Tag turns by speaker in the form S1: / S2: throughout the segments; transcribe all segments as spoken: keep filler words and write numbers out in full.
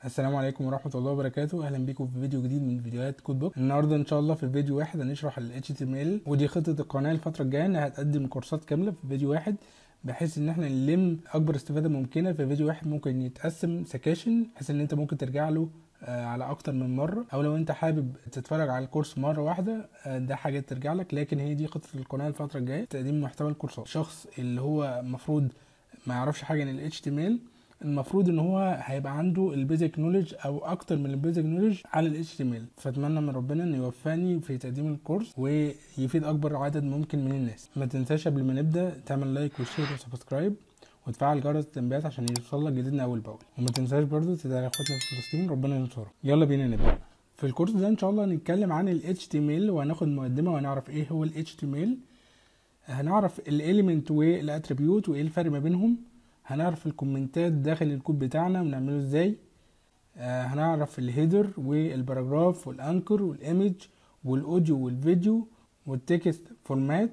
S1: السلام عليكم ورحمة الله وبركاته. اهلا بيكم في فيديو جديد من فيديوهات كود بوك. النهارده ان شاء الله في فيديو واحد هنشرح ال إتش تي إم إل، ودي خطة القناة الفترة الجاية انها هتقدم كورسات كاملة في فيديو واحد، بحيث ان احنا نلم اكبر استفادة ممكنة في فيديو واحد. ممكن يتقسم سكاشن بحيث ان انت ممكن ترجع له آه على اكتر من مرة، او لو انت حابب تتفرج على الكورس مرة واحدة آه ده حاجة ترجع لك. لكن هي دي خطة القناة الفترة الجاية، تقديم محتوى الكورسات. شخص اللي هو مفروض ما يعرفش حاجة عن ال إتش تي إم إل، المفروض ان هو هيبقى عنده البيزك نوليدج او اكتر من البيزك نوليدج على ال إتش تي إم إل. فاتمنى من ربنا انه يوفقني في تقديم الكورس ويفيد اكبر عدد ممكن من الناس. ما تنساش قبل ما نبدا تعمل لايك وشير وسبسكرايب وتفعل جرس التنبيهات عشان يوصل لك جديدنا اول باول. وما تنساش برضو تدعي اخواتنا في فلسطين، ربنا ينصرهم. يلا بينا نبدا. في الكورس ده ان شاء الله هنتكلم عن ال إتش تي إم إل، وهناخد مقدمه وهنعرف ايه هو ال إتش تي إم إل. هنعرف الاليمنت والاتريبيوت وايه الفرق ما بينهم. هنعرف الكومنتات داخل الكود بتاعنا ونعمله ازاي. آه هنعرف الهيدر والباراجراف والانكر والايمج والاوديو والفيديو والتكست فورمات.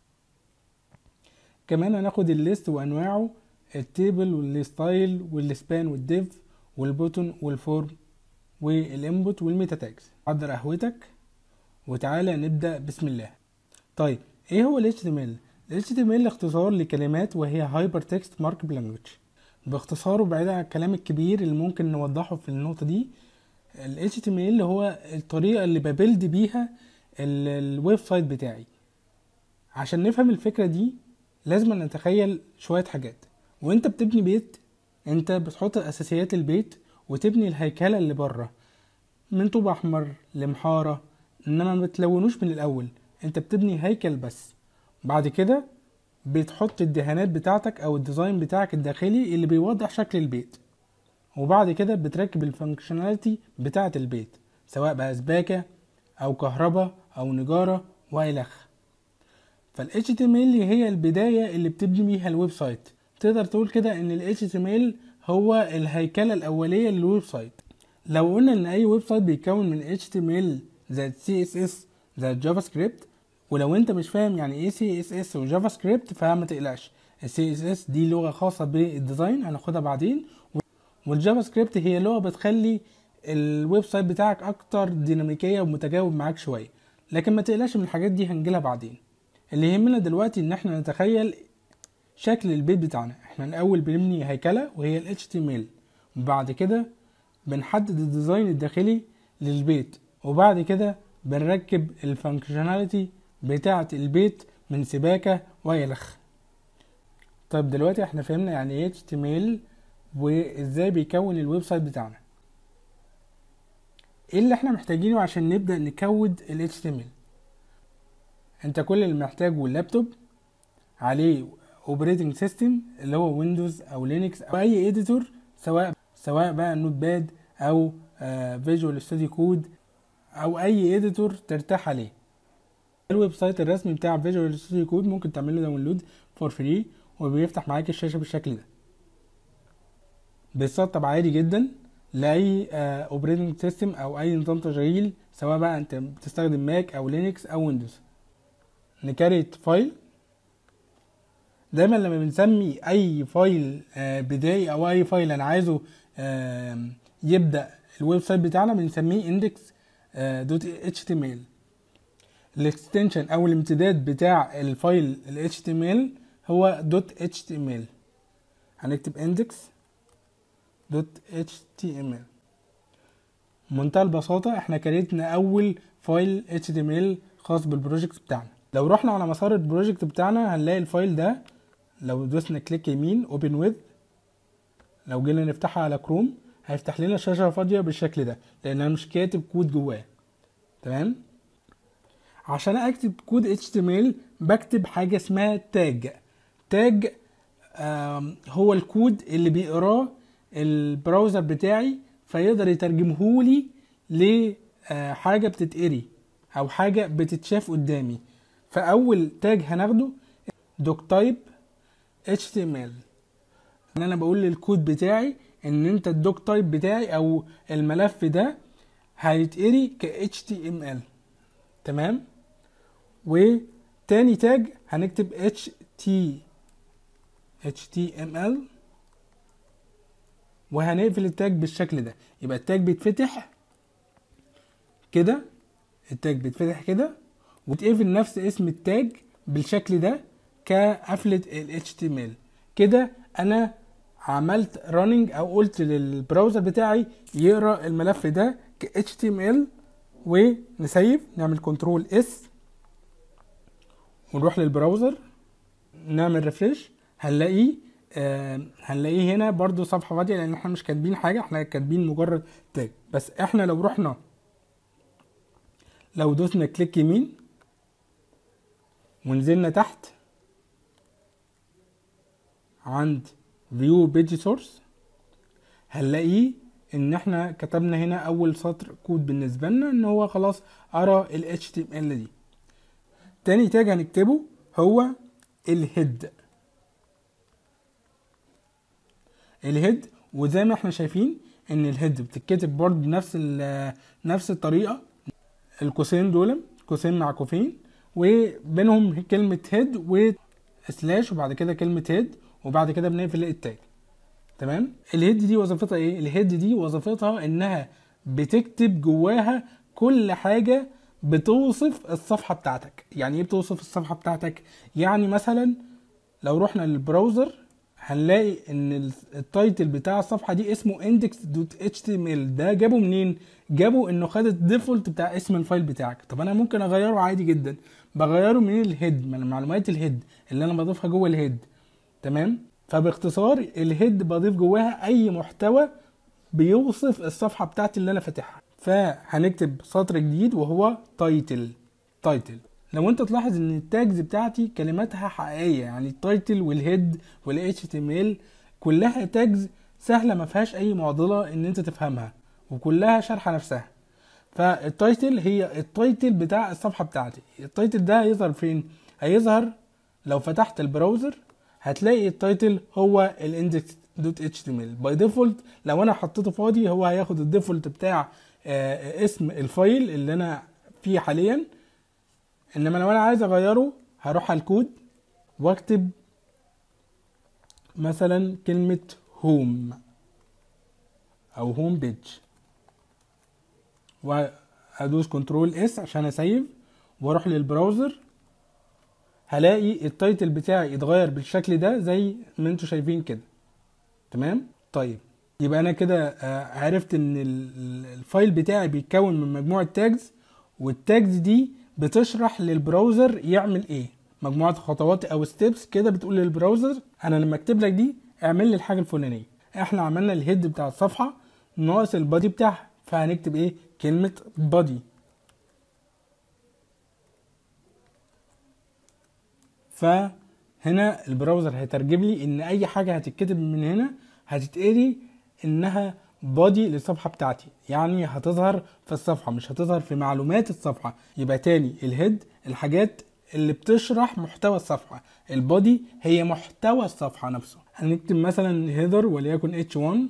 S1: كمان هناخد الليست وانواعه، التيبل والستايل والسبان والديف والبوتون والفورم والانبوت والميتا تاجز. حضر قهوتك وتعالى نبدا بسم الله. طيب ايه هو ال إتش تي إم إل؟ ال إتش تي إم إل اختصار لكلمات، وهي هايبر تكست ماركب لانجويج. باختصاره بعيد عن الكلام الكبير اللي ممكن نوضحه في النقطة دي، ال إتش تي إم إل هو الطريقة اللي ببلد بيها الويب سايت بتاعي. عشان نفهم الفكرة دي لازم نتخيل شوية حاجات. وانت بتبني بيت، انت بتحط اساسيات البيت وتبني الهيكلة اللي بره من طوب احمر لمحارة، انما ما بتلونوش من الاول، انت بتبني هيكل بس. بعد كده بتحط الدهانات بتاعتك او الديزاين بتاعك الداخلي اللي بيوضح شكل البيت، وبعد كده بتركب الفانكشناليتي بتاعه البيت، سواء بقى سباكة او كهرباء او نجارة والخ. فال إتش تي إم إل هي البداية اللي بتبني بيها الويب سايت. تقدر تقول كده ان ال إتش تي إم إل هو الهيكلة الاولية للويب سايت. لو قلنا ان اي ويب سايت بيتكون من إتش تي إم إل زائد سي إس إس زائد جافا سكريبت، ولو انت مش فاهم يعني ايه سي اس اس وجافا سكريبت فما تقلقش، السي اس اس دي لغه خاصه بالديزاين هناخدها بعدين، والجافا سكريبت هي لغه بتخلي الويب سايت بتاعك اكتر ديناميكيه ومتجاوب معاك شويه. لكن ما تقلقش من الحاجات دي، هنجيلها بعدين. اللي يهمنا دلوقتي ان احنا نتخيل شكل البيت بتاعنا. احنا الاول بنبني هيكله وهي ال إتش تي إم إل، وبعد كده بنحدد الديزاين الداخلي للبيت، وبعد كده بنركب الفانكشناليتي بتاعة البيت من سباكة ويلخ. طيب دلوقتي احنا فهمنا يعني ايه إتش تي إم إل وازاي بيكون الويب سايت بتاعنا. ايه اللي احنا محتاجينه عشان نبدأ نكود ال إتش تي إم إل؟ انت كل اللي محتاجه اللابتوب عليه اوبريتنج سيستم اللي هو ويندوز او لينكس او اي اديتور، سواء سواء بقى نوت باد او فيجوال ستوديو كود او اي اديتور ترتاح عليه. الويب سايت الرسمي بتاع فيجوال ستوديو كود ممكن تعمله داونلود فور فري، وبيفتح معاك الشاشه بالشكل ده. بيتسطب عادي جدا لاي اوبريتنج سيستم او اي نظام تشغيل، سواء بقى انت بتستخدم ماك او لينكس او ويندوز. نكريت فايل. دايما لما بنسمي اي فايل بدائي او اي فايل انا عايزه يبدا الويب سايت بتاعنا بنسميه index دوت إتش تي إم إل. الاكستنشن او الامتداد بتاع الفايل ال إتش تي إم إل هو دوت إتش تي إم إل. هنكتب index دوت إتش تي إم إل. بمنتهى البساطة احنا كريتنا اول فايل إتش تي إم إل خاص بالبروجكت بتاعنا. لو رحنا على مسار البروجكت بتاعنا هنلاقي الفايل ده، لو دوسنا كليك يمين open with، لو جينا نفتحها على كروم هيفتح لنا شاشة فاضية بالشكل ده، لان انا مش كاتب كود جواه. تمام. عشان اكتب كود إتش تي إم إل بكتب حاجة اسمها تاج. تاج هو الكود اللي بيقراه البراوزر بتاعي فيقدر يترجمهولي لحاجة بتتقري او حاجة بتتشاف قدامي. فاول تاج هناخده دوك تايب إتش تي إم إل. ان انا بقول للكود بتاعي ان انت الدوك تايب بتاعي او الملف ده هيتقري ك إتش تي إم إل. تمام. وتاني تاج هنكتب اتش تي اتش تي ام ال وهنقفل التاج بالشكل ده. يبقى التاج بيتفتح كده، التاج بيتفتح كده وتقفل نفس اسم التاج بالشكل ده كقفلة ال إتش تي إم إل. كده انا عملت راننج او قلت للبراوزر بتاعي يقرا الملف ده ك إتش تي إم إل. ونسيف، نعمل كنترول اس ونروح للبراوزر نعمل ريفريش، هنلاقيه آه هنلاقيه هنا برضو صفحة فاضية لان احنا مش كاتبين حاجة، احنا كاتبين مجرد تاج بس. احنا لو رحنا لو دوسنا كليك يمين ونزلنا تحت عند فيو بيج سورس هنلاقيه ان احنا كتبنا هنا اول سطر كود بالنسبة لنا ان هو خلاص قرا ال إتش تي إم إل دي. تاني تاج هنكتبه هو الهيد. الهيد وزي ما احنا شايفين ان الهيد بتتكتب برضه بنفس نفس الطريقة، القوسين دول قوسين مع قوسين وبينهم كلمة هيد وسلاش وبعد كده كلمة هيد وبعد كده بنقفل التاج. تمام. الهيد دي وظيفتها ايه؟ الهيد دي وظيفتها انها بتكتب جواها كل حاجة بتوصف الصفحة بتاعتك. يعني ايه بتوصف الصفحة بتاعتك؟ يعني مثلا لو رحنا للبراوزر هنلاقي ان التايتل بتاع الصفحة دي اسمه index دوت إتش تي إم إل. ده جابه منين؟ جابه انه خد الديفولت بتاع اسم الفايل بتاعك. طب انا ممكن اغيره عادي جدا، بغيره من الهيد، من معلومات الهيد اللي انا بضيفها جوه الهيد. تمام. فباختصار الهيد بضيف جواها اي محتوى بيوصف الصفحة بتاعتي اللي انا فاتحها. فهنكتب سطر جديد وهو تايتل. تايتل لو انت تلاحظ ان التاجز بتاعتي كلماتها حقيقية، يعني التايتل والهيد وال إتش تي إم إل كلها تاجز سهلة ما فيهاش اي معضلة ان انت تفهمها وكلها شرحة نفسها. فالتايتل هي التايتل بتاع الصفحة بتاعتي. التايتل ده هيظهر فين؟ هيظهر لو فتحت البراوزر هتلاقي التايتل هو الاندكس دوت إتش تي إم إل باي ديفولت. لو انا حطيته فاضي هو هياخد الديفولت بتاع آه اسم الفايل اللي انا فيه حاليا. انما لو انا عايز اغيره هروح على الكود واكتب مثلا كلمة هوم او هوم بيج وادوس كنترول اس عشان اسيف واروح للبراوزر هلاقي التايتل بتاعي اتغير بالشكل ده زي ما انتوا شايفين كده. تمام. طيب يبقى انا كده عرفت ان الفايل بتاعي بيتكون من مجموعة تاجز، والتاجز دي بتشرح للبراوزر يعمل ايه، مجموعة خطوات او ستيبس كده بتقول للبراوزر انا لما اكتب لك دي اعمل لي الحاجة الفلانية. احنا عملنا الهيد بتاع الصفحة ناقص البادي بتاعها، فهنكتب ايه؟ كلمة بادي. فهنا البراوزر هيترجم لي ان اي حاجة هتتكتب من هنا هتتقري انها بادي للصفحة بتاعتي، يعني هتظهر في الصفحة مش هتظهر في معلومات الصفحة. يبقى تاني الهيد الحاجات اللي بتشرح محتوى الصفحة، البادي هي محتوى الصفحة نفسه. هنكتب مثلا هيدر وليكن إتش وان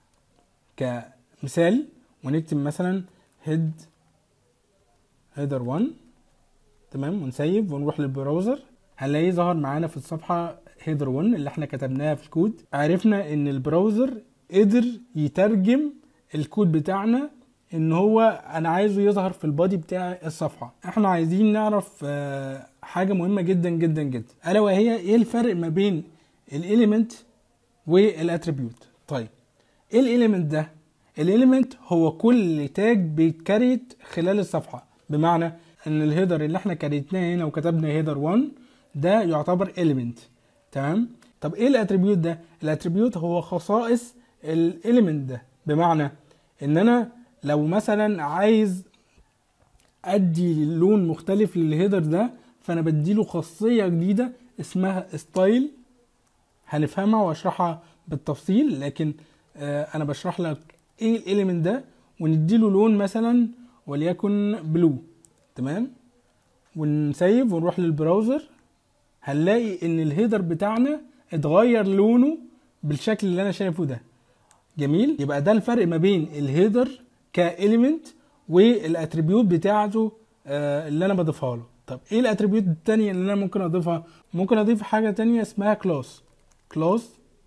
S1: كمثال، ونكتب مثلا هيد هيدر واحد. تمام. ونسيب ونروح للبراوزر هنلاقيه ظهر معانا في الصفحة هيدر واحد اللي احنا كتبناها في الكود. عرفنا ان البراوزر قدر يترجم الكود بتاعنا ان هو انا عايزه يظهر في البادي بتاع الصفحة. احنا عايزين نعرف حاجة مهمة جدا جدا جدا الا وهي ايه الفرق ما بين الاليمنت والاتريبيوت. طيب ايه الاليمنت ده؟ الاليمنت هو كل تاج بيتكريت خلال الصفحة، بمعنى ان الهيدر اللي احنا كريتناه هنا وكتبنا هيدر واحد ده يعتبر اليمنت. تمام. طب ايه الاتريبيوت ده؟ الاتريبيوت هو خصائص الاليمنت ده، بمعنى ان انا لو مثلا عايز ادي لون مختلف للهيدر ده فانا بديله خاصية جديدة اسمها ستايل، هنفهمها واشرحها بالتفصيل، لكن آه انا بشرح لك ايه الاليمنت ده ونديله لون مثلا وليكن بلو. تمام. ونسيف ونروح للبراوزر هنلاقي ان الهيدر بتاعنا اتغير لونه بالشكل اللي انا شايفه ده. جميل. يبقى ده الفرق ما بين الهيدر كاليمنت والاتريبيوت بتاعته آه اللي انا بضيفها له. طب ايه الاتريبيوت التانية اللي انا ممكن اضيفها؟ ممكن اضيف حاجة تانية اسمها كلاس. كلاس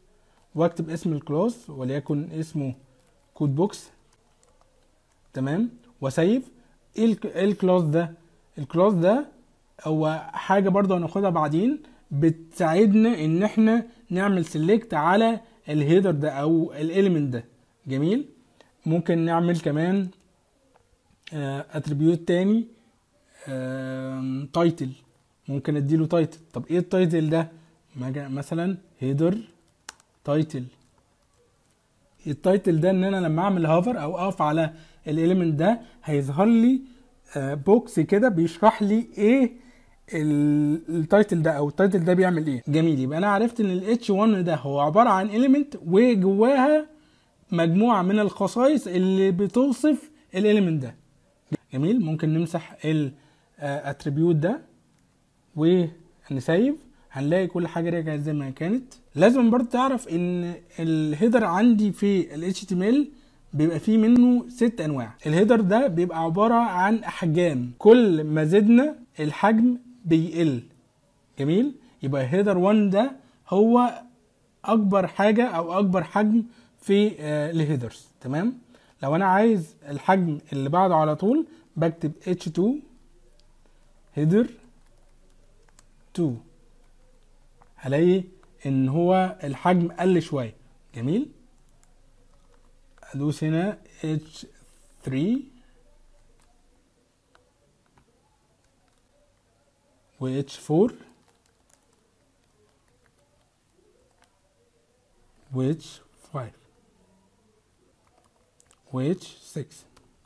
S1: واكتب اسم الكلاس وليكن اسمه كود بوكس. تمام، وسيف. ايه الكلاس ده؟ الكلاس ده هو حاجه برضه هناخدها بعدين بتساعدنا ان احنا نعمل سيلكت على الهيدر ده او الاليمنت ده. جميل. ممكن نعمل كمان اتريبيوت تاني تايتل، ممكن اديله تايتل. طب ايه التايتل ده؟ مثلا هيدر تايتل. التايتل ده ان انا لما اعمل هافر او اقف على الاليمنت ده هيظهر لي بوكس كده بيشرح لي ايه التايتل ده او التايتل ده بيعمل ايه. جميل، يبقى انا عرفت ان ال إتش واحد ده هو عباره عن اليمنت وجواها مجموعه من الخصائص اللي بتوصف الاليمنت ده. جميل. ممكن نمسح الاتريبيوت ده ونسيف، هنلاقي كل حاجه رجعت زي ما كانت. لازم برضه تعرف ان الهيدر عندي في ال إتش تي إم إل بيبقى فيه منه ست انواع. الهيدر ده بيبقى عباره عن احجام، كل ما زدنا الحجم بيقل. جميل. يبقى هيدر واحد ده هو اكبر حاجه او اكبر حجم في الهيدرز. تمام. لو انا عايز الحجم اللي بعده على طول بكتب إتش تو هيدر اتنين، هلاقي ان هو الحجم قل شويه. جميل. ادوس هنا إتش ثري و إتش فور و إتش فايف و إتش سكس،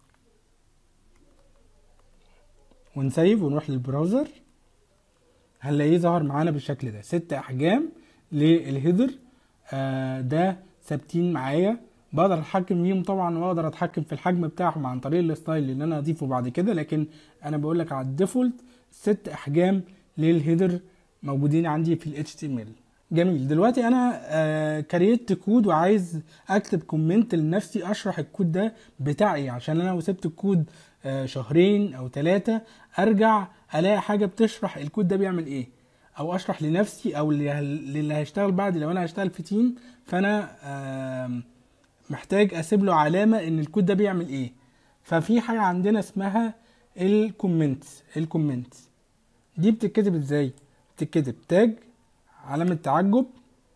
S1: ونسيف ونروح للبراوزر. هنلاقيه ظهر معانا بالشكل ده، ست احجام للهيدر. آه ده ثابتين معايا، بقدر اتحكم فيهم طبعا، واقدر اتحكم في الحجم بتاعهم عن طريق الستايل اللي انا اضيفه بعد كده، لكن انا بقول لك على الديفولت ست احجام للهيدر موجودين عندي في ال إتش تي إم إل. جميل. دلوقتي انا آه كريت كود وعايز اكتب كومنت لنفسي اشرح الكود ده بتاعي، عشان انا وسبت الكود آه شهرين او ثلاثة ارجع الاقي حاجه بتشرح الكود ده بيعمل ايه، او اشرح لنفسي او للي هيشتغل بعد. لو انا هشتغل في تيم فانا آه محتاج اسيب له علامه ان الكود ده بيعمل ايه. ففي حاجه عندنا اسمها الكومنتس. الكومنتس دي بتتكتب ازاي؟ بتتكتب تاج، علامه تعجب،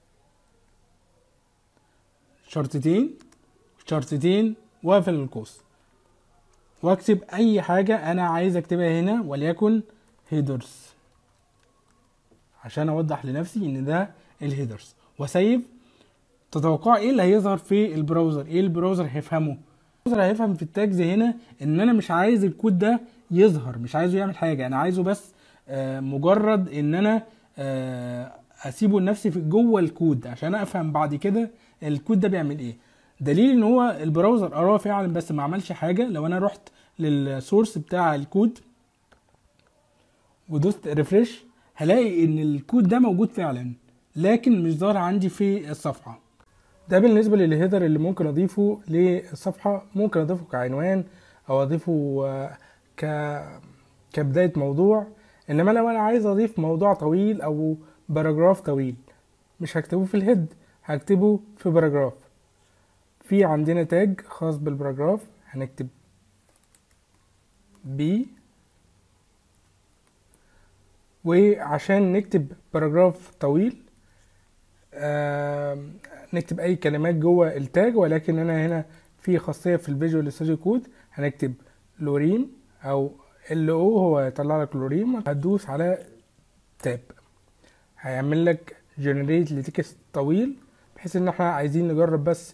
S1: شرطتين شرطتين واقفل القوس، واكتب اي حاجه انا عايز اكتبها هنا، وليكن هيدرز، عشان اوضح لنفسي ان ده الهيدرز، وسيف. تتوقع ايه اللي هيظهر في البراوزر؟ ايه البراوزر هيفهمه؟ البراوزر هيفهم في التاجز هنا ان انا مش عايز الكود ده يظهر، مش عايزه يعمل حاجه، انا عايزه بس آه مجرد ان انا آه اسيبه لنفسي في جوه الكود عشان افهم بعد كده الكود ده بيعمل ايه. دليل ان هو البراوزر قراه فعلا بس ما عملش حاجه. لو انا رحت للسورس بتاع الكود ودوست ريفريش هلاقي ان الكود ده موجود فعلا، لكن مش ظاهر عندي في الصفحه. ده بالنسبه للهيدر اللي ممكن اضيفه للصفحه. ممكن اضيفه كعنوان او اضيفه ك كبدايه موضوع. انما لو انا عايز اضيف موضوع طويل او باراجراف طويل مش هكتبه في الهيد، هكتبه في باراجراف. في عندنا تاج خاص بالباراجراف، هنكتب بي، وعشان نكتب باراجراف طويل آه نكتب اي كلمات جوه التاج، ولكن انا هنا في خاصيه في الفيجوال ستوديو كود هنكتب لوريم او ال او، هو يطلع لك لوريم. هتدوس على تاب هيعمل لك جنريت لتكست طويل، بحيث ان احنا عايزين نجرب بس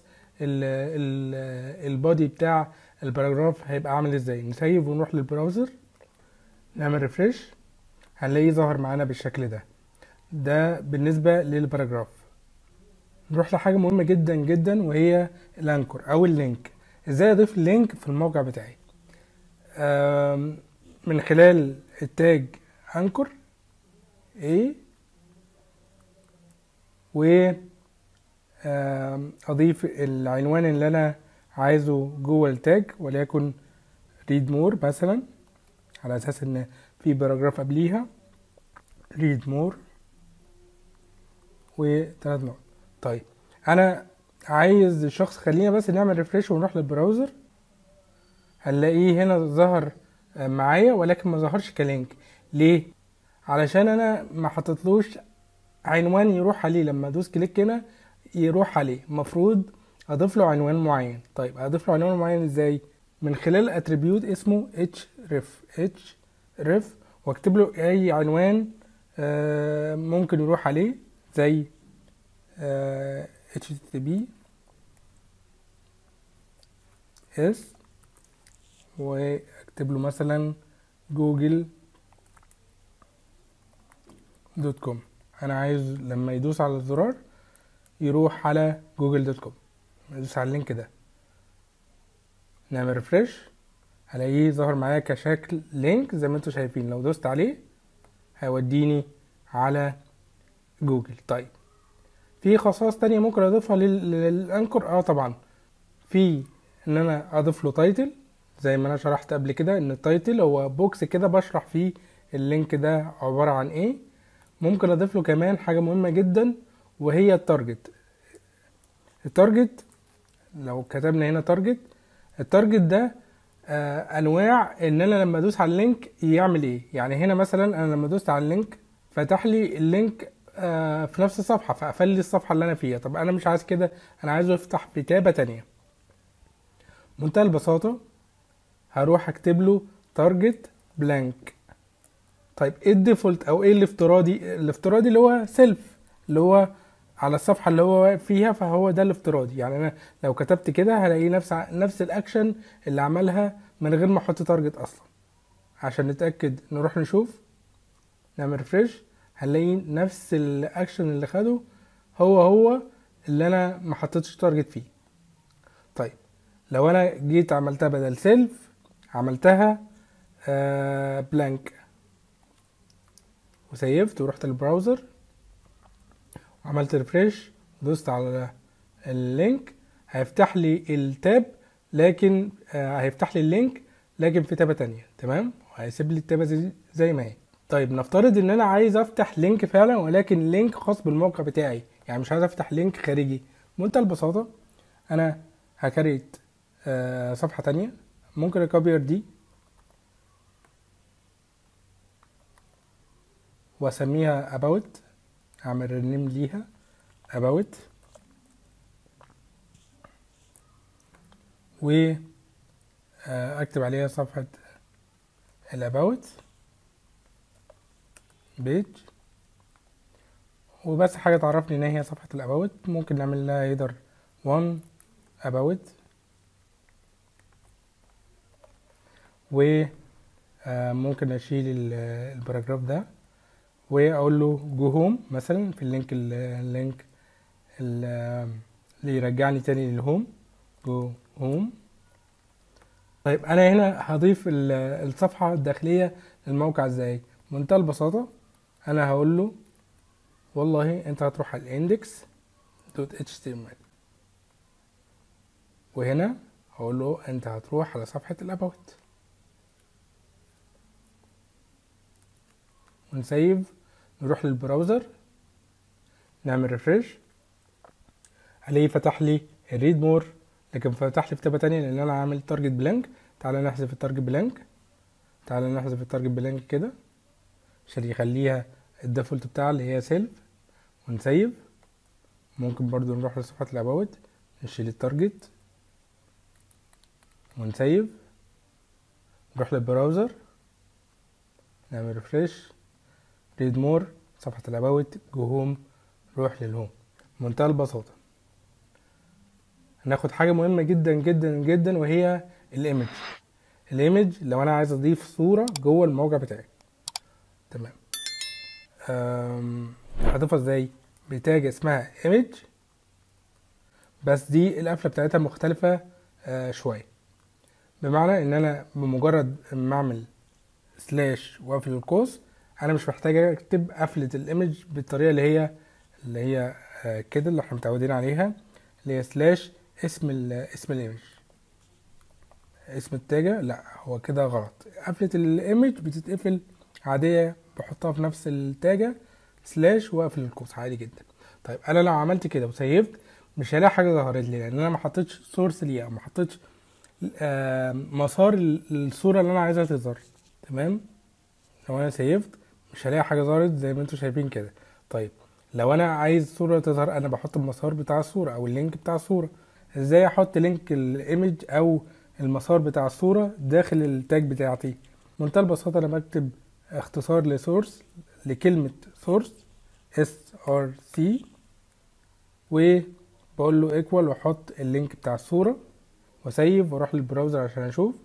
S1: البادي بتاع الباراجراف هيبقى عامل ازاي. نسيب ونروح للبراوزر نعمل ريفريش هنلاقيه ظهر معانا بالشكل ده. ده بالنسبه للباراجراف. نروح لحاجه مهمه جدا جدا وهي الانكر او اللينك. ازاي اضيف لينك في الموقع بتاعي؟ من خلال التاج انكر ايه، و اضيف العنوان اللي انا عايزه جوه التاج، وليكن read more مثلا، على اساس ان في باراجراف قبليها read more وثلاث نقط. طيب انا عايز الشخص، خلينا بس نعمل ريفريش ونروح للبراوزر، هنلاقيه هنا ظهر معايا ولكن ما ظهرش كلينك. ليه؟ علشان انا ما حطيتلوش عنوان يروح عليه. لما ادوس كليك هنا يروح عليه، المفروض اضيف له عنوان معين. طيب اضيف له عنوان معين ازاي؟ من خلال اتريبيوت اسمه href href واكتب له اي عنوان آه ممكن يروح عليه، زي آه http s واكتب له مثلا جوجل دوت كوم. انا عايز لما يدوس على الزرار يروح على جوجل دوت كوم، يدوس على اللينك ده، نعمل ريفريش هلاقيه ظهر معايا كشكل لينك زي ما انتم شايفين. لو دوست عليه هيوديني على جوجل. طيب في خصائص تانية ممكن اضيفها للانكر. اه طبعا في ان انا اضيف له تايتل، زي ما انا شرحت قبل كده ان التايتل هو بوكس كده بشرح فيه اللينك ده عبارة عن ايه. ممكن اضيف له كمان حاجة مهمة جدا وهي التارجت. التارجت لو كتبنا هنا تارجت، التارجت ده آه انواع ان انا لما ادوس على اللينك يعمل ايه. يعني هنا مثلا انا لما دوست على اللينك فتح لي اللينك آه في نفس الصفحة، فقفل لي الصفحة اللي انا فيها. طب انا مش عايز كده، انا عايزه يفتح في تابة تانية. منتهى البساطة هروح اكتب له تارجت بلانك. طيب ايه الديفولت او ايه الافتراضي؟ الافتراضي اللي هو سيلف، اللي هو على الصفحة اللي هو فيها، فهو ده الافتراضي. يعني انا لو كتبت كده هلاقي نفس نفس الاكشن اللي عملها من غير ما احط تارجت اصلا. عشان نتأكد نروح نشوف، نعمل ريفريش هنلاقي نفس الاكشن اللي خده هو هو اللي انا ما حطيتش تارجت فيه. طيب لو انا جيت عملتها بدل سيلف عملتها آه بلانك وسيفت ورحت البراوزر وعملت ريفريش دوست على اللينك، هيفتح لي التاب لكن آه هيفتح لي اللينك لكن في تابة تانية. تمام، وهيسيب لي التابة زي, زي ما هي. طيب نفترض ان انا عايز افتح لينك فعلا ولكن لينك خاص بالموقع بتاعي، يعني مش عايز افتح لينك خارجي. بمنتهى البساطة انا هكريت آه صفحة تانية، ممكن اكوبير دي واسميها about، اعمل رينيم ليها about، واكتب عليها صفحة الاباوت بيج، وبس حاجة تعرفني ان هي صفحة الاباوت. ممكن نعمل لها هيدر one about، وممكن اشيل الباراجراف ده واقول له جو هوم مثلا في اللينك اللينك اللي يرجعني تاني للهوم، جو هوم. طيب انا هنا هضيف الصفحة الداخلية للموقع ازاي؟ بمنتهى البساطة انا هقول له والله انت هتروح على الاندكس دوت اتش تي ام ال، وهنا هقول له انت هتروح على صفحة الاباوت، ونسيف نروح للبراوزر نعمل ريفريش هلاقيه فتح لي الريد مور، لكن فتح لي في تابة تانية لان انا عامل تارجت بلانك. تعالى نحذف التارجت بلانك، تعالى نحذف التارجت بلانك كده عشان يخليها الديفولت بتاعها اللي هي سيلف، ونسيف. ممكن برضو نروح لصفحة الاباوت نشيل التارجت ونسيف، نروح للبراوزر نعمل ريفريش ريد مور صفحة الاباوت جو هوم، روح للهوم. منتهى البساطة. هناخد حاجة مهمة جدا جدا جدا وهي الايمج. الايمج لو انا عايز اضيف صورة جوه الموقع بتاعي، تمام، هضيفها ازاي؟ بتاج اسمها ايمج، بس دي القفلة بتاعتها مختلفة آه شوية. بمعنى ان انا بمجرد ما اعمل سلاش واقفل القوس انا مش محتاج اكتب قفلة الايمج بالطريقة اللي هي اللي هي آه كده اللي احنا متعودين عليها، اللي هي سلاش اسم ال اسم الايمج اسم التاجة. لا هو كده غلط. قفلة الايمج بتتقفل عادية، بحطها في نفس التاجة سلاش واقفل القوس عادي جدا. طيب انا لو عملت كده وسيفت مش هلاقي حاجه ظهرت لي، لان انا ما حطيتش سورس ليها، ما حطيتش آه مسار الصوره اللي انا عايزها تظهر. تمام. لو انا سيفت مش هلاقي حاجه ظهرت زي ما انتم شايفين كده. طيب لو انا عايز صوره تظهر، انا بحط المسار بتاع الصوره او اللينك بتاع الصوره. ازاي احط لينك الايمج او المسار بتاع الصوره داخل التاج بتاعتي؟ بمنتهى البساطه انا بكتب اختصار لسورس لكلمه سورس اس ار سي، وبقول له ايكوال واحط اللينك بتاع الصوره واسيف واروح للبراوزر عشان اشوف.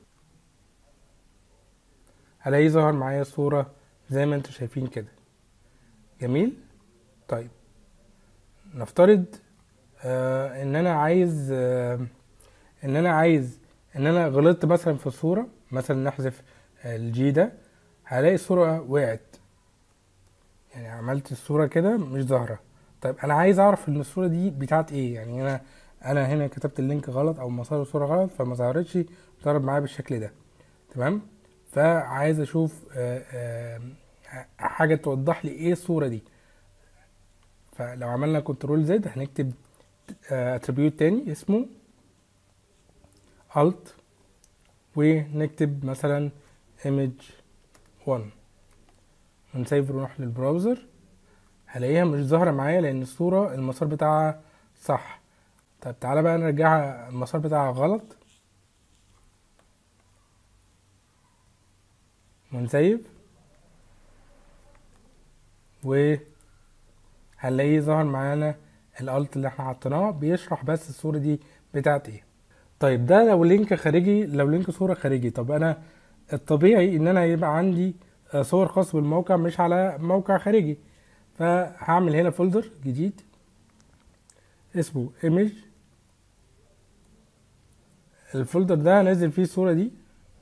S1: هلاقيه ظهر معايا الصوره زي ما انتم شايفين كده. جميل. طيب نفترض آه ان انا عايز آه ان انا عايز ان انا غلطت مثلا في الصوره، مثلا نحذف الجي ده، هلاقي الصوره وقعت، يعني عملت الصوره كده مش ظاهره. طيب انا عايز اعرف ان الصوره دي بتاعت ايه، يعني انا انا هنا كتبت اللينك غلط او مسار الصوره غلط فما ظهرتش، ظهرت معايا بالشكل ده. تمام. فعايز اشوف آه آه حاجه توضح لي ايه الصوره دي. فلو عملنا كنترول زد هنكتب اتريبيوت تاني اسمه alt ونكتب مثلا image واحد ونسيف ونروح للبراوزر. هلاقيها مش ظاهره معايا لان الصوره المسار بتاعها صح. طب تعالى بقى نرجعها المسار بتاعها غلط ونسيف، وهنلاقيه ظهر معانا الالت اللي احنا حطيناه بيشرح بس الصوره دي بتاعت ايه. طيب ده لو لينك خارجي، لو لينك صوره خارجي. طب انا الطبيعي ان انا يبقى عندي صور خاص بالموقع مش على موقع خارجي، فهعمل هنا فولدر جديد اسمه image. الفولدر ده هنزل فيه الصورة دي،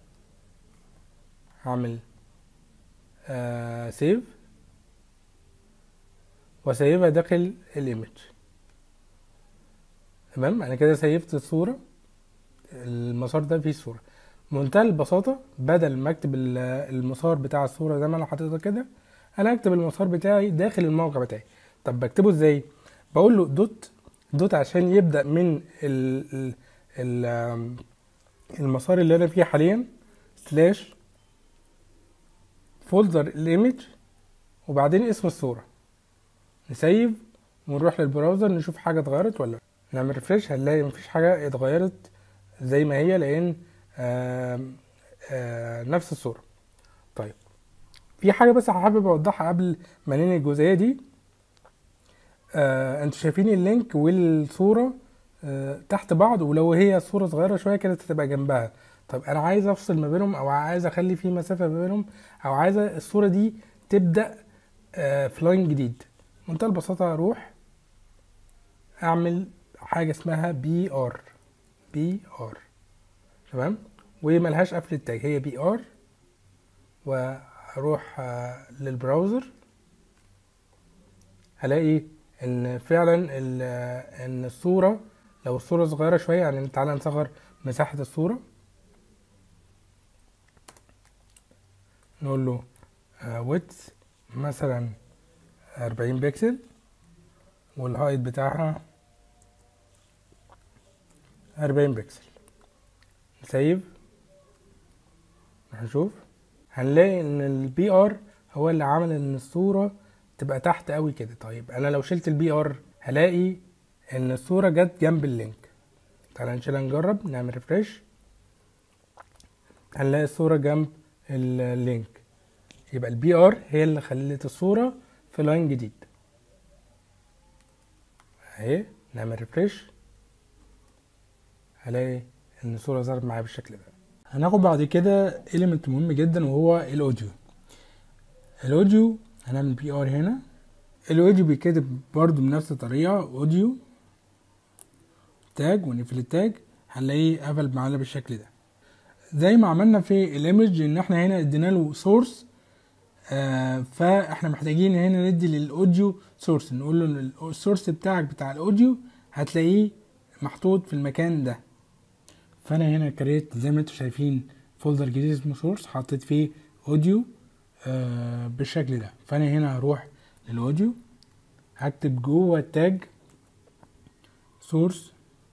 S1: هعمل آه سيف وسيبها داخل الايمج. تمام. انا كده سيفت الصورة، المسار ده فيه الصورة. بمنتهى البساطة بدل ما اكتب المسار بتاع الصورة زي ما انا حاططها كده، انا هكتب المسار بتاعي داخل الموقع بتاعي. طب بكتبه ازاي؟ بقول له دوت دوت عشان يبدأ من ال ال ال المسار اللي انا فيه حاليا سلاش فولدر الايمج وبعدين اسم الصورة. نسيف ونروح للبراوزر نشوف حاجة اتغيرت ولا لا. نعمل ريفريش هنلاقي مفيش حاجة اتغيرت زي ما هي، لان آآ آآ نفس الصورة. طيب في حاجة بس حابب اوضحها قبل ما ننهي الجزئية دي. انتوا شايفين اللينك والصورة تحت بعض، ولو هي صورة صغيرة شوية كانت هتبقى جنبها. طب انا عايز افصل ما بينهم او عايز اخلي في مسافة ما بينهم او عايز الصورة دي تبدأ في لاين جديد. بمنتهى البساطة اروح اعمل حاجة اسمها بي ار بي ار تمام، وملهاش قفل التاج، هي بي ار. واروح للبراوزر هلاقي ان فعلا ان الصورة لو الصورة صغيرة شوية، يعني تعالى نصغر مساحة الصورة، نقول له width مثلا أربعين بكسل والهايت بتاعها أربعين بكسل. نسيب هنشوف هنلاقي ان البي ار هو اللي عمل ان الصورة تبقى تحت قوي كده. طيب انا لو شلت البي ار هلاقي ان الصورة جت جنب اللينك. تعالى نشيلها نجرب، نعمل ريفريش هنلاقي الصورة جنب اللينك. يبقى البي ار هي اللي خلت الصورة في لاين جديد اهي. نعمل ريفريش هلاقي ان الصورة ظهرت معايا بالشكل ده. هناخد بعد كده element مهم جدا وهو الاوديو. الاوديو هنعمل بي ار هنا. الاوديو بيتكتب برضو بنفس الطريقة، اوديو تاج ونقفل التاج هنلاقيه قفل معانا بالشكل ده. زي ما عملنا في الايمج ان احنا هنا ادينا له سورس، آه فاحنا محتاجين هنا ندي للاوديو سورس، نقول له السورس بتاعك بتاع الاوديو هتلاقيه محطوط في المكان ده. فانا هنا كريت زي ما انتم شايفين فولدر جديد اسمه سورس، حطيت فيه اوديو آه بالشكل ده. فانا هنا هروح للاوديو هكتب جوه التاج سورس.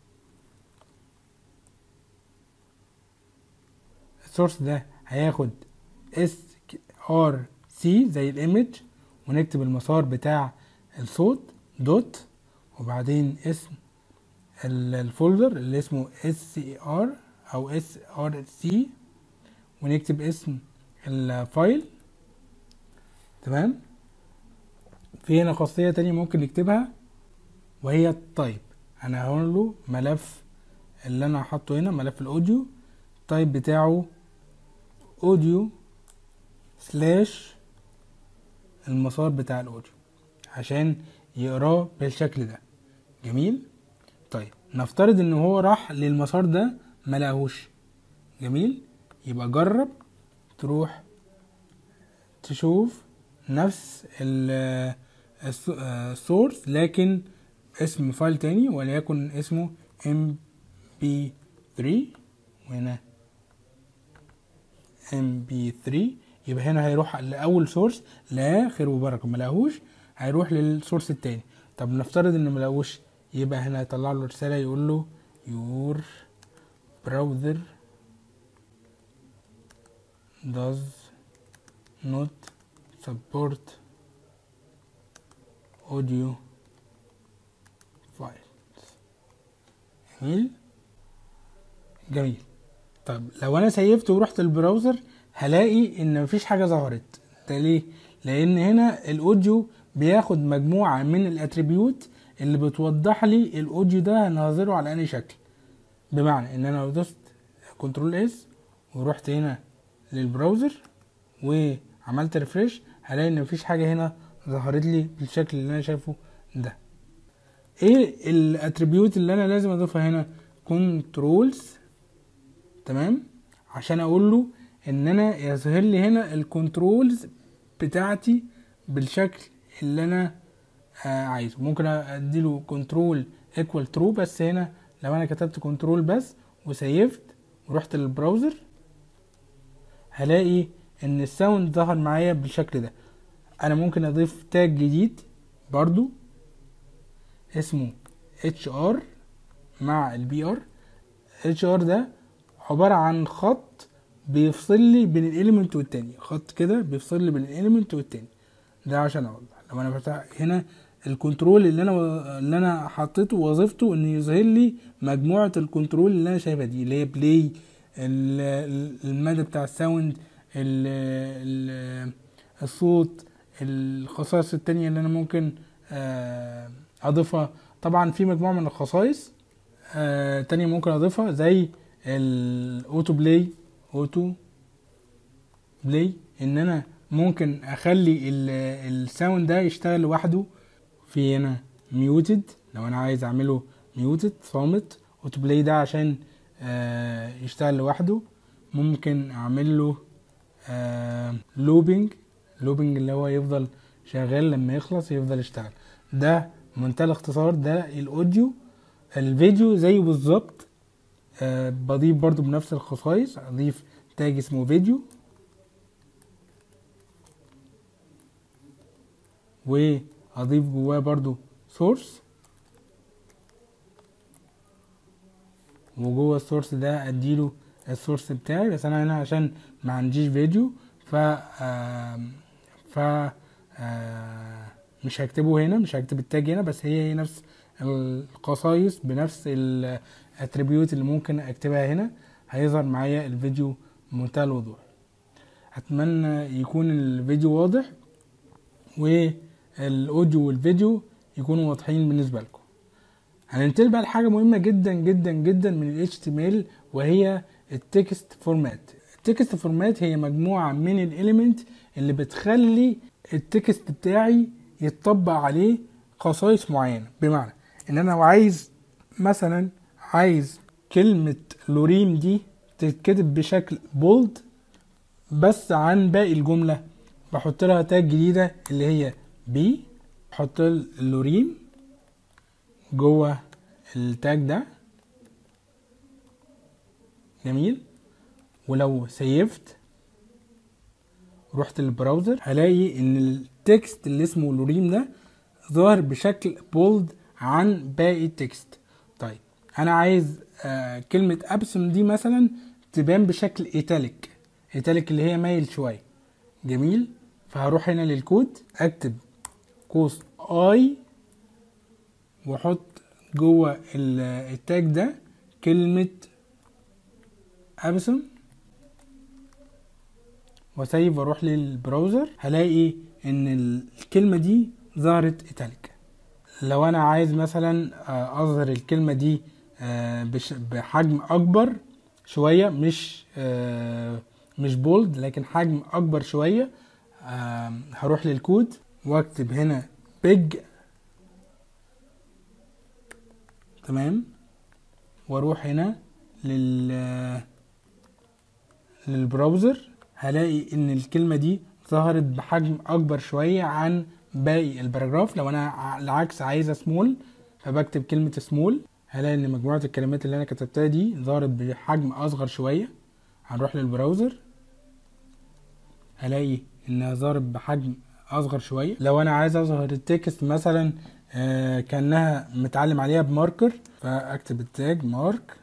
S1: السورس ده هياخد اس ار سي زي الايمج، ونكتب المسار بتاع الصوت دوت، وبعدين اسم الفولدر اللي اسمه اس سي ار او اس ار سي، ونكتب اسم الفايل. تمام. في هنا خاصية تانية ممكن نكتبها وهي التايب. انا هقول له ملف اللي انا حاطه هنا ملف الاوديو، التايب بتاعه اوديو سلاش المسار بتاع الاوديو عشان يقراه بالشكل ده. جميل. طيب نفترض ان هو راح للمسار ده ملاقوش. جميل. يبقى جرب تروح تشوف نفس السورس لكن اسم فايل تاني وليكن اسمه ام بي ثري، وهنا ام بي ثري. يبقى هنا هيروح لاول سورس لا خير وبركه، ملاقوش هيروح للسورس التاني. طب نفترض ان ملاقوش، يبقى هنا هيطلع له رساله يقول له your browser does not support audio files. جميل جميل. طب لو انا سيفت ورحت البراوزر هلاقي ان مفيش حاجه ظهرت. ده ليه؟ لان هنا الاوديو بياخد مجموعه من الاتريبيوت اللي بتوضح لي الاوديو ده هنظهره على انهي شكل. بمعنى ان انا لو دوست كنترول اس ورحت هنا للبراوزر وعملت ريفريش هلاقي ان مفيش حاجه هنا ظهرت لي بالشكل اللي انا شايفه ده. ايه الاتريبيوت اللي انا لازم اضيفها هنا؟ كنترولز. تمام. عشان اقول له ان انا يظهر لي هنا الكنترولز بتاعتي بالشكل اللي انا آه عايزه. ممكن اديله كنترول ايكوال ترو، بس هنا لو انا كتبت كنترول بس وسيفت ورحت للبراوزر هلاقي ان الساوند ظهر معايا بالشكل ده. انا ممكن اضيف تاج جديد برضو اسمه اتش ار مع البي ار. اتش ار ده عبارة عن خط بيفصل لي بين الاليمنت والتاني، خط كده بيفصل لي بين الاليمنت والتاني. ده عشان اوضح لو انا فتح هنا الكنترول اللي انا اللي انا حطيته وظيفته ان يظهر لي مجموعة الكنترول اللي انا شايفها دي، اللي هي بلاي، المدى بتاع الساوند، الصوت، الخصائص التانية اللي انا ممكن اضيفها. طبعا في مجموعة من الخصائص تانية ممكن اضيفها زي الاوتو بلاي، اوتو بلاي ان انا ممكن اخلي الساوند ده يشتغل لوحده. في هنا ميوتد لو انا عايز اعمله ميوتد صامت. اوتو بلاي ده عشان آه يشتغل لوحده. ممكن اعمل له آه لوبينج، لوبينج اللي هو يفضل شغال لما يخلص يفضل يشتغل. ده منتهى الاختصار ده الاوديو. الفيديو زيه بالظبط، آه بضيف برضو بنفس الخصائص، اضيف تاج اسمه فيديو واضيف جواه برضو سورس، وجوه السورس ده اديله السورس بتاعي. بس انا هنا عشان ما عنديش فيديو ف آه ف آه مش هكتبه هنا، مش هكتب التاج هنا، بس هي هي نفس الخصائص بنفس الاتريبيوت اللي ممكن اكتبها هنا. هيظهر معايا الفيديو بمنتهى الوضوح. اتمنى يكون الفيديو واضح والاوديو والفيديو يكونوا واضحين بالنسبه لكم. هننتقل بقى لحاجه مهمه جدا جدا جدا من ال إتش تي إم إل وهي التكست فورمات. التكست فورمات هي مجموعه من الاليمنت اللي بتخلي التكست بتاعي يتطبق عليه خصائص معينه. بمعنى ان انا لو عايز مثلا عايز كلمه لوريم دي تتكتب بشكل بولد بس عن باقي الجمله، بحط لها تاج جديده اللي هي بي، بحط اللوريم جوه التاج ده. جميل. ولو سيفت رحت للبراوزر هلاقي ان التكست اللي اسمه لوريم ده ظاهر بشكل بولد عن باقي التكست. انا عايز آه كلمة ابسم دي مثلا تبان بشكل ايتاليك، ايتاليك اللي هي مايل شوية. جميل. فهروح هنا للكود، اكتب قوس اي واحط جوه التاج ده كلمة ابسم وسيف واروح للبراوزر، هلاقي ان الكلمة دي ظهرت ايتاليك. لو انا عايز مثلا اظهر الكلمة دي بحجم اكبر شوية، مش مش بولد لكن حجم اكبر شوية، هروح للكود واكتب هنا بيج. تمام. واروح هنا لل للبراوزر، هلاقي ان الكلمة دي ظهرت بحجم اكبر شوية عن باقي الباراجراف. لو انا العكس عايزة سمول فبكتب كلمة سمول، هلاقي ان مجموعة الكلمات اللي انا كتبتها دي ظهرت بحجم اصغر شوية. هنروح للبراوزر، هلاقي انها ظهرت بحجم اصغر شوية. لو انا عايز اظهر التكست مثلا آه كأنها متعلم عليها بماركر، فاكتب التاج مارك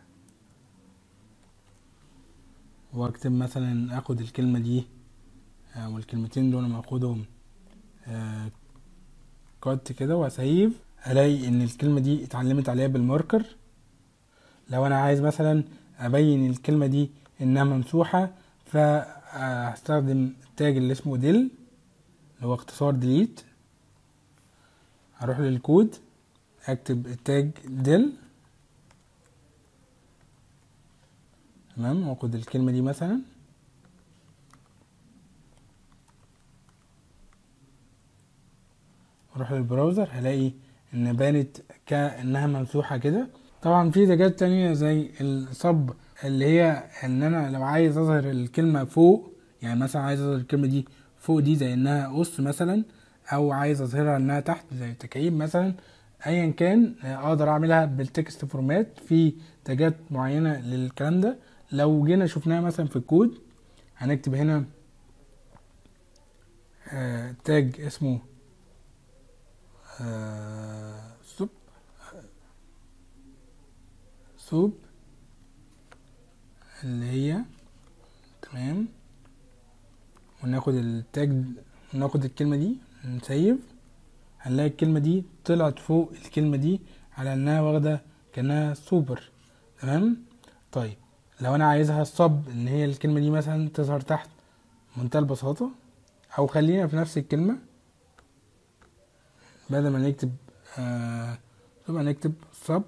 S1: واكتب مثلا اخد الكلمة دي آه والكلمتين دول ماخدهم آه كات كده واسيف، الاقي ان الكلمة دي اتعلمت عليها بالماركر. لو انا عايز مثلا ابين الكلمة دي انها ممسوحة فهستخدم التاج اللي اسمه ديل اللي هو اختصار ديليت. هروح للكود اكتب التاج ديل. تمام. واخد الكلمة دي مثلا اروح للبراوزر، هلاقي ان بانت كأنها ممسوحة كده. طبعا في تاجات تانية زي الصب اللي هي ان انا لو عايز اظهر الكلمة فوق، يعني مثلا عايز اظهر الكلمة دي فوق دي زي انها قص مثلا، او عايز اظهرها انها تحت زي تكعيب مثلا، ايا كان اقدر اعملها بالتكست فورمات. في تاجات معينة للكلام ده. لو جينا شفناها مثلا في الكود هنكتب هنا آه تاج اسمه آه سوب سوب اللي هي تمام. وناخد التاج، ناخد الكلمة دي نسيف، هنلاقي الكلمة دي طلعت فوق الكلمة دي على انها واخدة كأنها سوبر. تمام. طيب لو انا عايزها الصب ان هي الكلمة دي مثلا تظهر تحت منتهى البساطة، او خلينا في نفس الكلمة بدل ما نكتب آه يبقى نكتب صب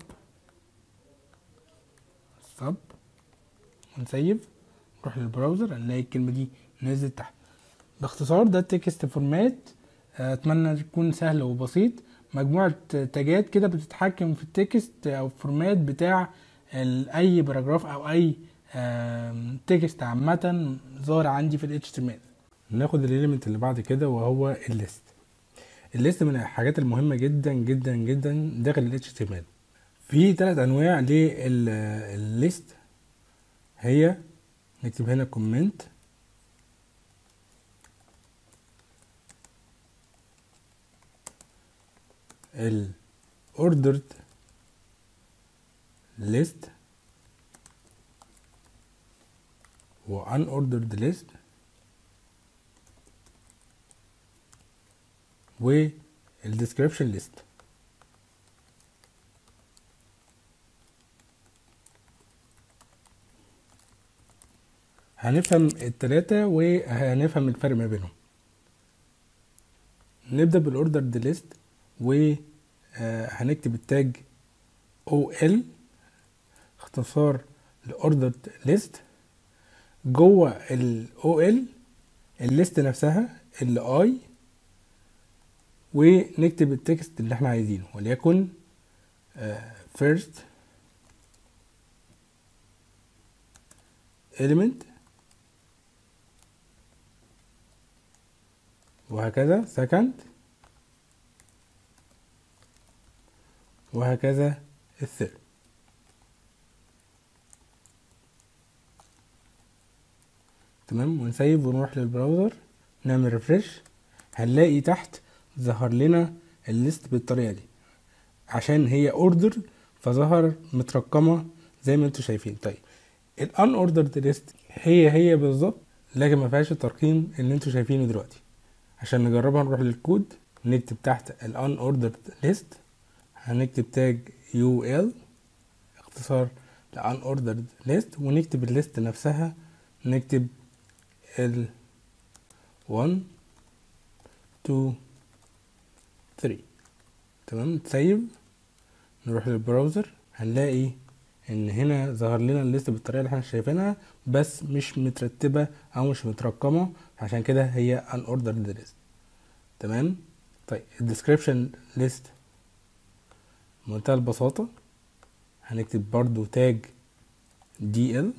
S1: صب ونسيف، نروح للبراوزر هنلاقي الكلمة دي نزلت تحت. باختصار ده التكست فورمات. اتمنى تكون سهل وبسيط. مجموعة تاجات كده بتتحكم في التكست او الفورمات بتاع اي باراجراف او اي تكست عامة ظاهر عندي في ال إتش تي إم إل. ناخد الاليمنت اللي بعد كده وهو الليست. الليست من الحاجات المهمة جدا جدا جدا داخل ال إتش تي إم إل. في ثلاث انواع للليست، هي نكتب هنا كومنت ال ordered list و unordered list و ال description list. هنفهم التلاتة وهنفهم الفرق ما بينهم. نبدأ بالاوردرد ليست وهنكتب التاج او ال اختصار لاوردرد ليست. جوه ال او ال الليست نفسها ال اي، ونكتب التكست اللي احنا عايزينه وليكن first element وهكذا second وهكذا الثird. تمام. ونسيب ونروح للبراوزر نعمل ريفرش، هنلاقي تحت ظهر لنا الليست بالطريقه دي عشان هي اوردر فظهر مترقمة زي ما انتوا شايفين. طيب ال unordered list هي هي بالظبط، لكن ما فيهاش الترقيم اللي انتوا شايفينه دلوقتي. عشان نجربها نروح للكود، نكتب تحت ال unordered list، هنكتب تاج يو ال اختصار ل unordered list، ونكتب الليست نفسها، نكتب ال واحد اتنين تلاتة. تمام. سيف، نروح للبراوزر، هنلاقي ان هنا ظهر لنا الليست بالطريقه اللي احنا شايفينها، بس مش مترتبه او مش مترقمه، عشان كده هي unordered list. تمام. طيب الديسكريبشن ليست بمنتهى البساطه، هنكتب برضو تاج دي ال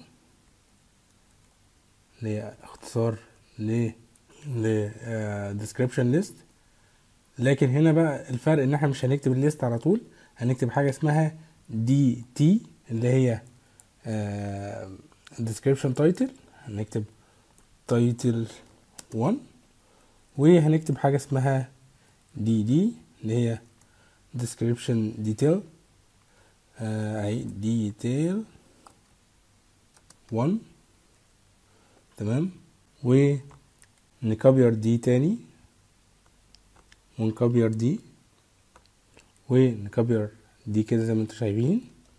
S1: اللي هي اختصار ل ل description list. لكن هنا بقى الفرق ان احنا مش هنكتب الليست على طول، هنكتب حاجه اسمها دي تي اللي هي uh, description title، هنكتب title واحد، وهنكتب حاجه اسمها دي دي اللي هي description detail اهي uh, detail واحد. تمام. ونكبر دي تاني، ونكبر دي، ونكبر دي كده زي ما انتوا شايفين،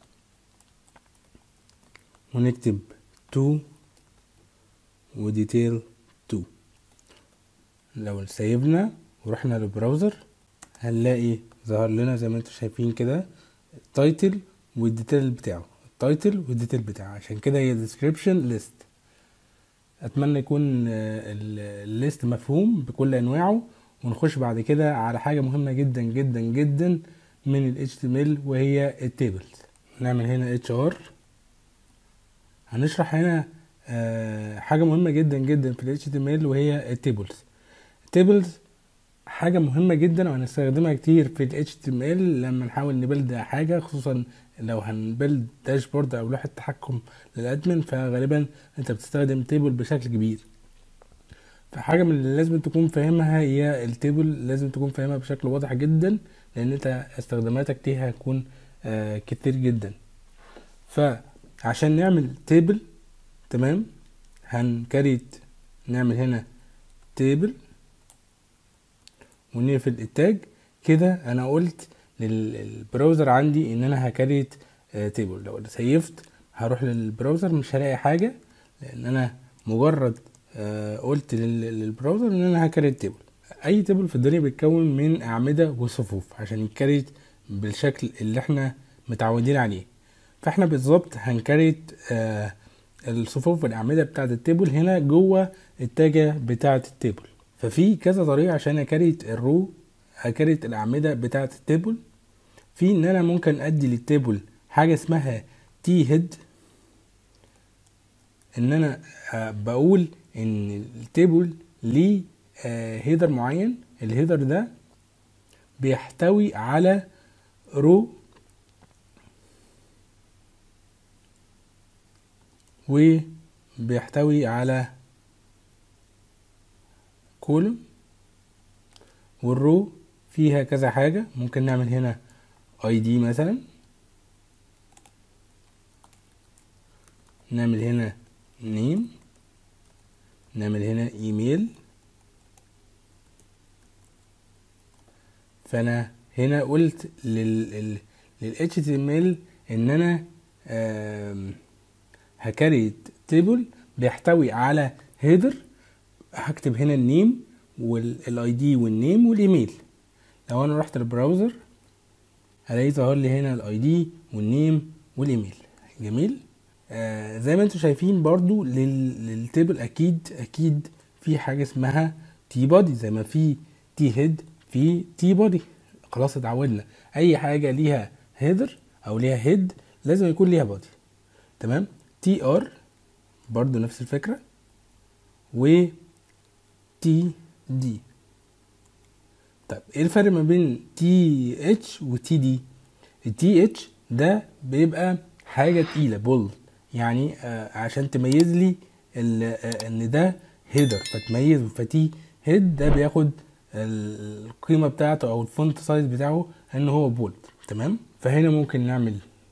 S1: ونكتب اتنين وديتيل اتنين. لو سيبنا ورحنا للبراوزر هنلاقي ظهر لنا زي ما انتوا شايفين كده التايتل والديتيل بتاعه، التايتل والديتيل بتاعه، عشان كده هي ديسكريبشن ليست. اتمنى يكون الليست مفهوم بكل انواعه، ونخش بعد كده على حاجه مهمه جدا جدا جدا من ال إتش تي إم إل وهي التيبلز. نعمل هنا اتش ار، هنشرح هنا حاجه مهمه جدا جدا في ال إتش تي إم إل وهي التيبلز. التيبلز حاجه مهمه جدا وهنستخدمها كتير في ال إتش تي إم إل لما نحاول نبلد حاجه، خصوصا لو هنبلد داشبورد او لوحه تحكم للادمن، فغالبا انت بتستخدم تيبل بشكل كبير. فحاجه من اللي لازم تكون فاهمها هي التيبل، لازم تكون فاهمها بشكل واضح جدا، لان انت استخداماتك ليها هتكون آه كتير جدا. فعشان نعمل تيبل، تمام، هنكريت نعمل هنا تيبل ونقفل التاج كده. انا قلت للبراوزر عندي ان انا هكريت آه تيبل. لو انا سيفت هروح للبراوزر مش هلاقي حاجه، لان انا مجرد آه قلت للبراوزر ان انا هكريت تيبل. اي تيبل في الدنيا بيتكون من اعمده وصفوف عشان يتكريت بالشكل اللي احنا متعودين عليه. فاحنا بالظبط هنكريت آه الصفوف والاعمده بتاعه التيبل هنا جوه التاجه بتاعه التيبل. ففي كذا طريقه عشان اكريت الرو، اكريت الاعمده بتاعه التيبل. في ان انا ممكن ادي للتيبل حاجه اسمها تي هيد، ان انا آه بقول ان التيبل ليه آه هيدر معين، الهيدر ده بيحتوي على رو وبيحتوي على كولوم، والرو فيها كذا حاجة. ممكن نعمل هنا اي دي مثلا، نعمل هنا نيم، نعمل هنا ايميل. فانا هنا قلت لل لل إتش تي إم إل ان انا هكريت تيبل بيحتوي على هيدر، هكتب هنا النيم والاي دي والنيم والايميل. لو انا رحت للبراوزر هلاقي ظهر لي هنا الاي دي والنيم والايميل. جميل. آه زي ما انتم شايفين برضو للتيبل اكيد اكيد في حاجه اسمها تي بودي، زي ما في تي هيد في تي بودي. خلاص اتعودنا اي حاجه ليها هيدر او ليها هيد لازم يكون ليها بودي. تمام. تي ار برضو نفس الفكره، و تي دي. طيب ايه الفرق ما بين تي اتش وتي دي؟ التي اتش ده بيبقى حاجه تقيله بول، يعني آه عشان تميز لي آه ان ده هيدر فتميزه. فتي هيد ده بياخد القيمه بتاعته او الفونت سايز بتاعه ان هو بولد. تمام. فهنا ممكن نعمل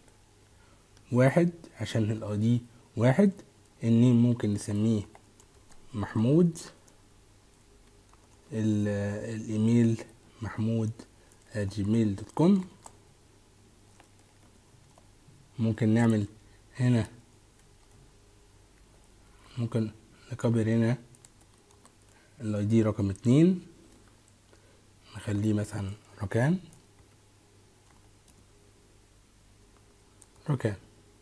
S1: واحد عشان الاي دي واحد. النيم ممكن نسميه محمود. الايميل محمود جيميل دوت كوم. ممكن نعمل هنا، ممكن نكبر هنا الاي دي رقم اتنين، نخليه مثلا ركان ركان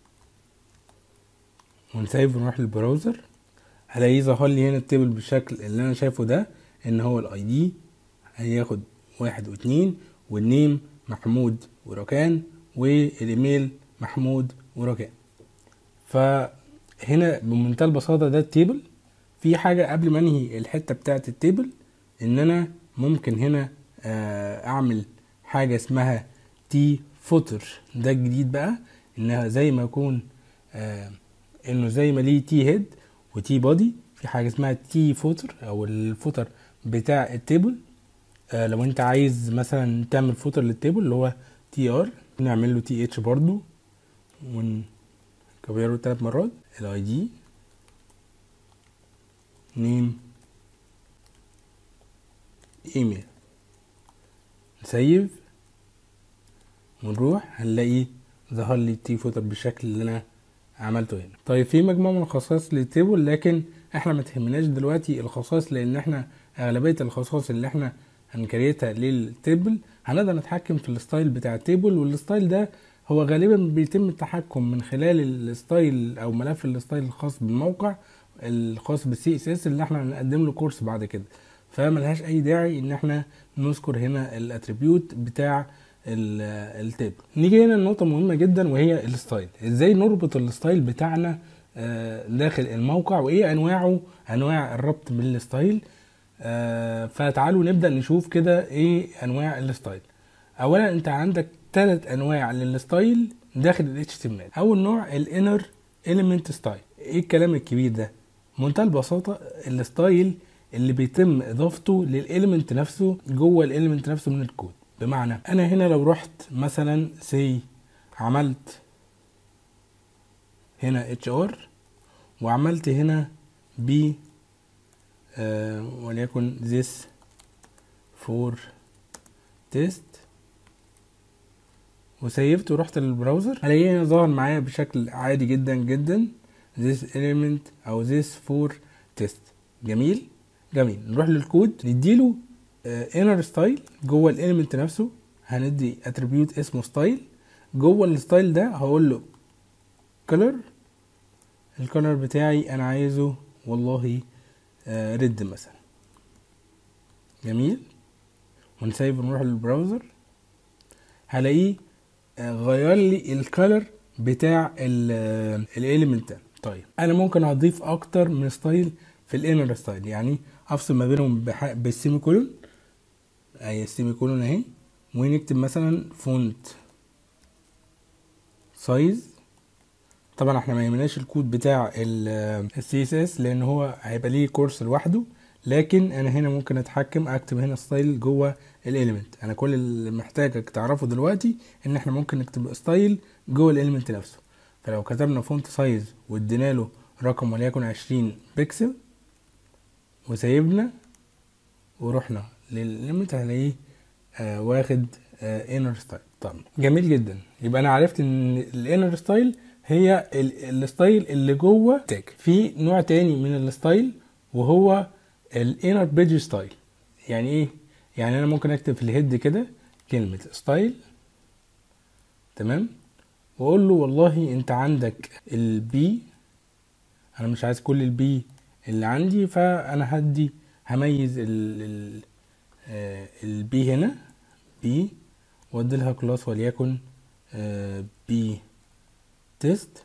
S1: ونسيب ونروح للبراوزر. هلاقيه ظهر لي هنا التيبل بالشكل اللي انا شايفه ده، ان هو الاي دي هياخد واحد واتنين، والنيم محمود وركان، والايميل محمود وركان. فهنا بمنتهى البساطة ده التيبل. في حاجة قبل ما انهي الحتة بتاعت التيبل، ان انا ممكن هنا اعمل حاجة اسمها تي فوتر. ده الجديد بقى، انها زي ما يكون آه انه زي ما ليه تي هيد وتي بودي، في حاجة اسمها تي فوتر او الفوتر بتاع التيبل. آه لو انت عايز مثلا تعمل فوتر للتيبل اللي هو تي ار، نعمل له تي اتش برضو ونكبره ثلاث مرات. الاي دي، نيم، ايميل، نسيف ونروح هنلاقي ظهر لي التي فوتر بالشكل اللي انا عملته هنا. طيب في مجموعة من الخصائص للتيبل، لكن احنا ما تهمناش دلوقتي الخصائص، لان احنا اغلبية الخصائص اللي احنا هنكريتها للتيبل هنقدر نتحكم في الستايل بتاع التيبل. والستايل ده هو غالبا بيتم التحكم من خلال الستايل او ملف الستايل الخاص بالموقع الخاص بالسي اس اس اللي احنا هنقدم له كورس بعد كده. فملهاش اي داعي ان احنا نذكر هنا الاتريبيوت بتاع التيبل. نيجي هنا لنقطة مهمة جدا، وهي الستايل. ازاي نربط الستايل بتاعنا داخل الموقع، وايه انواعه، انواع الربط بالستايل. فتعالوا نبدأ نشوف كده ايه انواع الستايل. اولا انت عندك ثلاث انواع للستايل داخل ال اتش تي ام ال. اول نوع الانر element ستايل. ايه الكلام الكبير ده؟ منتهى البساطة الستايل اللي بيتم اضافته للاليمنت نفسه جوه الاليمنت نفسه من الكود. بمعنى انا هنا لو رحت مثلا سي عملت هنا اتش ار وعملت هنا بي آه وليكن this for test وسيفت ورحت للبراوزر، هلاقيه هنا ظهر معايا بشكل عادي جدا جدا this element او this for test. جميل جميل. نروح للكود نديله inner ستايل جوه الاليمنت نفسه. هندي اتريبيوت اسمه ستايل. جوه الستايل ده هقول له color. الكولر بتاعي انا عايزه والله ريد مثلا. جميل. ونسيب ونروح للبراوزر، هلاقيه غير لي الكولر بتاع الاليمنت ده. طيب انا ممكن اضيف اكتر من ستايل في الانر ستايل، يعني افصل ما بينهم بالسيمي كولون. اهي السيمي كولون اهي، ونكتب مثلا فونت سايز. طبعا احنا ما يهمناش الكود بتاع السي اس اس لان هو هيبقى ليه كورس لوحده، لكن انا هنا ممكن اتحكم اكتب هنا ستايل جوه الاليمنت. انا كل اللي محتاجك تعرفه دلوقتي ان احنا ممكن نكتب ستايل جوه الاليمنت نفسه. فلو كتبنا فونت سايز وادينا له رقم وليكن عشرين بكسل وسيبنا ورحنا للاليمنت، هنلاقيه آه واخد آه انر ستايل. طب جميل جدا. يبقى انا عرفت ان الانر ستايل هي الستايل اللي جوه تاج. في نوع تاني من الستايل وهو الانر بيج ستايل. يعني ايه؟ يعني انا ممكن اكتب في الهيد كده كلمة ستايل، تمام، واقول له والله انت عندك البي، انا مش عايز كل البي اللي عندي، فانا هدي هميز البي هنا بي وادي لها كلاس وليكن بي تيست.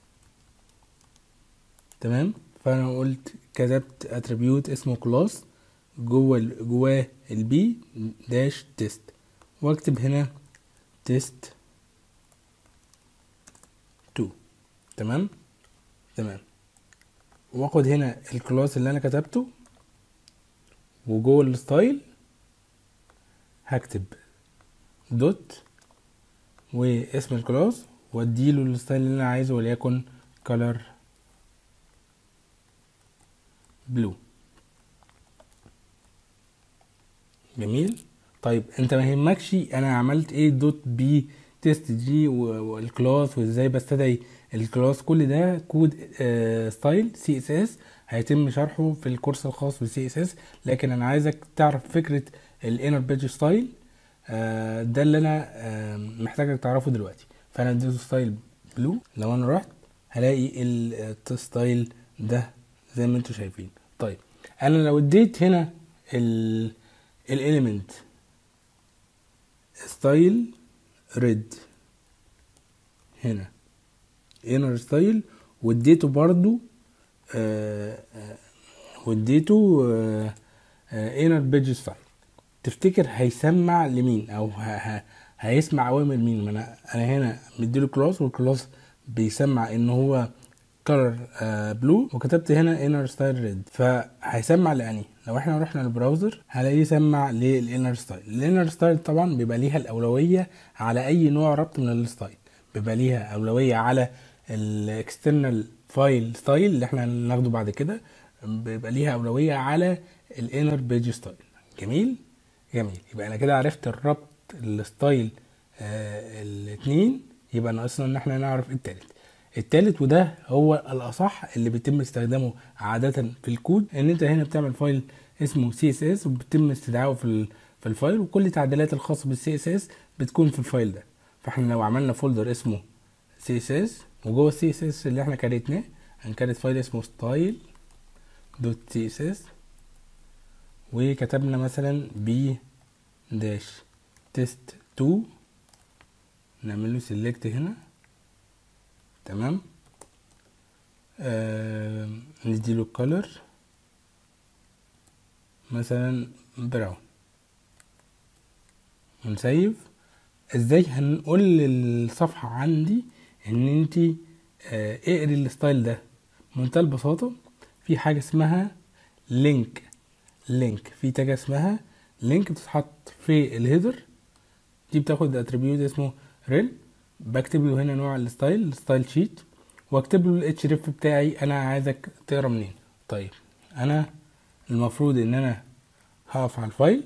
S1: تمام. فانا قلت كتبت اتريبيوت اسمه كلاس جوه جواه البي داش تيست، واكتب هنا تيست تو. تمام تمام. واخد هنا الكلاس اللي انا كتبته، وجوه الستايل هكتب دوت واسم الكلاس واديله الستايل اللي انا عايزه وليكن color blue. جميل. طيب انت ما يهمكش انا عملت ايه دوت بي تيست جي والكلاس وازاي بستدعي الكلاس، كل ده كود آه ستايل سي اس اس هيتم شرحه في الكورس الخاص بالسي اس اس، لكن انا عايزك تعرف فكره الانر بيج ستايل. آه ده اللي انا آه محتاجك تعرفه دلوقتي. فانا اديته ستايل بلو، لو انا رحت هلاقي الستايل ده زي ما انتم شايفين. طيب انا لو اديت هنا ال الاليمنت ستايل ريد هنا انر ستايل واديته برضو آه آه واديته انر بيج ستايل، تفتكر هيسمع لمين او ه ه هيسمع اوامر مين؟ ما انا انا هنا مديله كلاس والكلاس بيسمع ان هو color بلو وكتبت هنا inner style red، فهيسمع لاني لو احنا رحنا للبراوزر هلاقيه سمع للانر ستايل. الانر ستايل طبعا بيبقى ليها الاولويه على اي نوع ربط من الستايل، بيبقى ليها اولويه على الاكسترنال فايل ستايل اللي احنا هناخده بعد كده، بيبقى ليها اولويه على الانر بيج ستايل. جميل جميل. يبقى انا كده عرفت الربط الستايل آه الاثنين، يبقى ناقصنا ان احنا نعرف التالت. التالت وده هو الاصح اللي بيتم استخدامه عاده في الكود، ان انت هنا بتعمل فايل اسمه سي اس اس وبيتم استدعائه في في الفايل، وكل التعديلات الخاصه بالسي اس اس بتكون في الفايل ده. فاحنا لو عملنا فولدر اسمه سي اس اس وجوه السي اس اس اللي احنا كريتناه هنكريت فايل اسمه ستايل دوت سي اس اس وكتبنا مثلا بي داش تيست تو، نعمل له سيلكت هنا تمام. آه نديله الكالر مثلا براون ونسيف. ازاي هنقول للصفحة عندي ان انت آه اقري الستايل ده؟ بمنتهى البساطة في حاجة اسمها لينك لينك في تاجة اسمها لينك بتتحط في الهيدر، دي بتاخد اتريبيوت اسمه ريل، بكتب له هنا نوع الستايل الستايل شيت واكتب له الاتش ريف بتاعي انا عايزك تقرا منين. طيب انا المفروض ان انا هقف على الفايل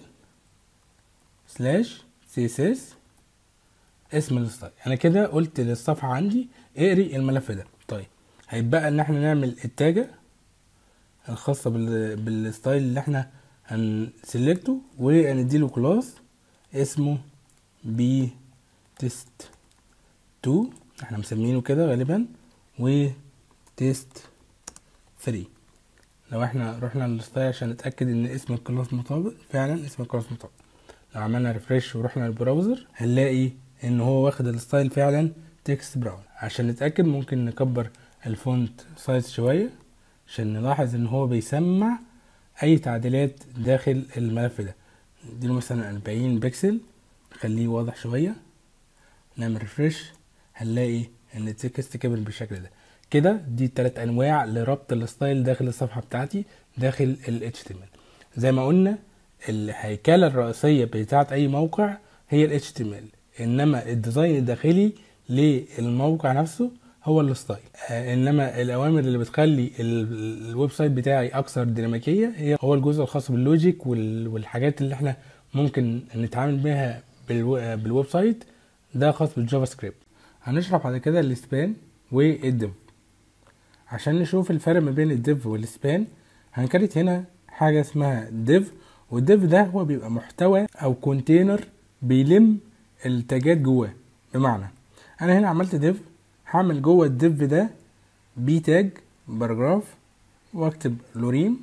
S1: سلاش سي اس اس اسم الستايل، انا كده قلت للصفحه عندي اقري الملف ده. طيب هيبقى ان احنا نعمل التاجه الخاصه بال... بالستايل اللي احنا هنسلكته ونديله كلاس اسمه بي تيست تو، احنا مسمينه كده غالبا، و تيست ثري. لو احنا رحنا للستايل عشان نتاكد ان اسم الكلاس مطابق، فعلا اسم الكلاس مطابق. لو عملنا ريفريش ورحنا للبراوزر هنلاقي ان هو واخد الستايل فعلا تكست براون. عشان نتاكد ممكن نكبر الفونت سايز شويه عشان نلاحظ ان هو بيسمع اي تعديلات داخل الملف ده. نديله مثلا أربعين بكسل نخليه واضح شويه، نعمل ريفريش هنلاقي ان التكست كبر بالشكل ده. كده دي التلات انواع لربط الستايل داخل الصفحه بتاعتي داخل ال إتش تي إم إل. زي ما قلنا الهيكله الرئيسيه بتاعه اي موقع هي ال إتش تي إم إل، انما الديزاين الداخلي للموقع نفسه هو الستايل. آه انما الاوامر اللي بتخلي الويب سايت بتاعي اكثر ديناميكيه هي هو الجزء الخاص باللوجيك والحاجات اللي احنا ممكن نتعامل بيها بالويب سايت، ده خاص بالجافا سكريبت. هنشرح بعد كده السبان والديف. عشان نشوف الفرق ما بين الديف والسبان هنكريت هنا حاجه اسمها ديف، والديف ده هو بيبقى محتوى او كونتينر بيلم التاجات جواه. بمعنى انا هنا عملت ديف، هعمل جوه الديف ده بي تاج باراجراف واكتب لوريم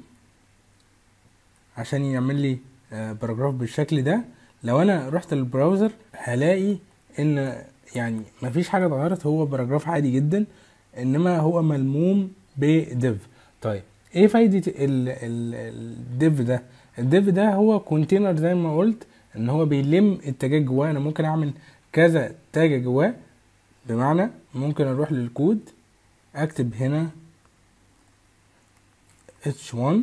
S1: عشان يعمل لي باراجراف بالشكل ده. لو انا رحت للبراوزر هلاقي ان يعني مفيش حاجه اتغيرت، هو باراجراف عادي جدا انما هو ملموم بديف. طيب ايه فايده الديف ده؟ الديف ده هو كونتينر زي ما قلت ان هو بيلم التاجات جواه. انا ممكن اعمل كذا تاجه جواه، بمعنى ممكن اروح للكود اكتب هنا إتش وان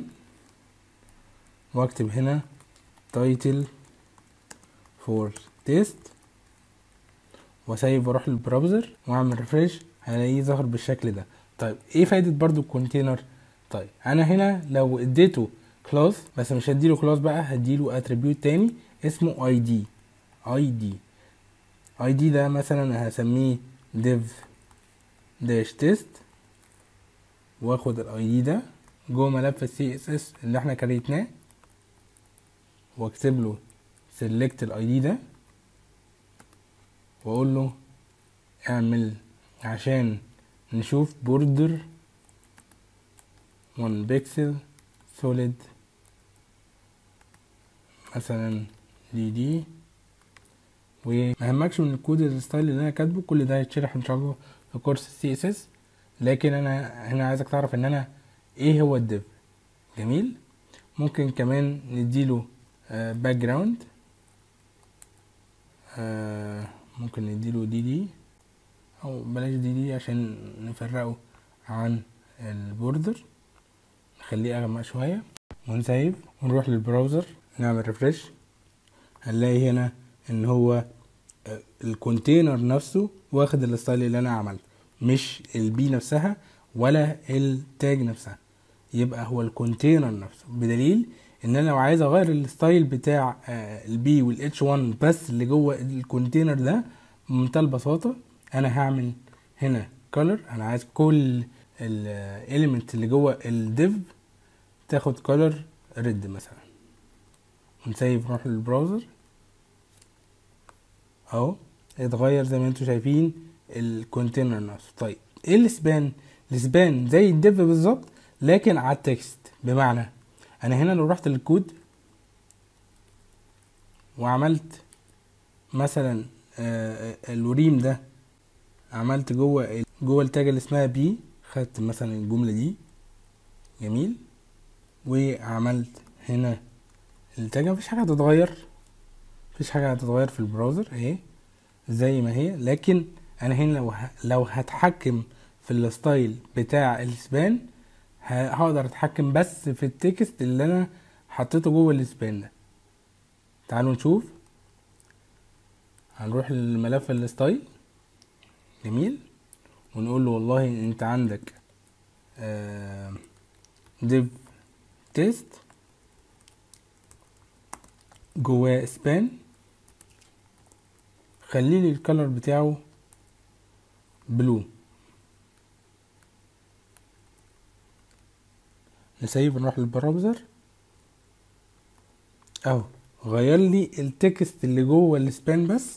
S1: واكتب هنا title for test واسيب واروح للبراوزر واعمل ريفريش هلاقيه ظهر بالشكل ده. طيب ايه فايدة برضو الكونتينر؟ طيب انا هنا لو اديته كلاس بس مش هديله كلاس بقى، هديله اتريبيوت تاني اسمه اي دي. اي دي اي دي ده مثلا هسميه div dash test، واخد الاي دي ده جوه ملف السي اس اس اللي احنا كريتناه، واكتب له select الاي دي ده، واقول له اعمل عشان نشوف بوردر one بيكسل solid مثلا دي دي. وما يهمكش من الكود الستايل اللي انا كاتبه، كل ده هيتشرح ان شاء الله في كورس السي اس اس، لكن انا هنا عايزك تعرف ان انا ايه هو الديف. جميل. ممكن كمان نديله باك جراوند، ممكن نديله دي دي او بلاش دي دي عشان نفرقه عن البوردر، نخليه اغمق شويه ونسيف ونروح للبراوزر نعمل ريفريش. هنلاقي هنا ان هو الكونتينر نفسه واخد الستايل اللي انا عملته، مش البي نفسها ولا التاج نفسها، يبقى هو الكونتينر نفسه. بدليل ان انا لو عايز اغير الستايل بتاع البي والاتش واحد بس اللي جوه الكونتينر ده بمنتهى البساطه، انا هعمل هنا color. انا عايز كل الاليمنت اللي جوه الديف تاخد color ريد مثلا، ونسيب نروح للبراوزر اهو اتغير زي ما انتم شايفين الكونتينر نفسه. طيب ايه السبان؟ السبان زي الديف بالظبط لكن على التكست. بمعنى انا هنا لو رحت للكود وعملت مثلا الوريم ده، عملت جوه جوه التاج اللي اسمها بي، خدت مثلا الجمله دي جميل، وعملت هنا التاج، مفيش حاجه هتتغير، مفيش حاجه هتتغير في البراوزر اهي زي ما هي. لكن انا هنا لو لو هتحكم في الستايل بتاع السبان هقدر اتحكم بس في التكست اللي انا حطيته جوه السبان ده. تعالوا نشوف. هنروح للملف الستايل جميل، ونقول له والله انت عندك آه div test جواه سبان، خليلي الكالر بتاعه بلو. نسيب نروح للبراوزر اهو غير لي التكست اللي جوه السبان بس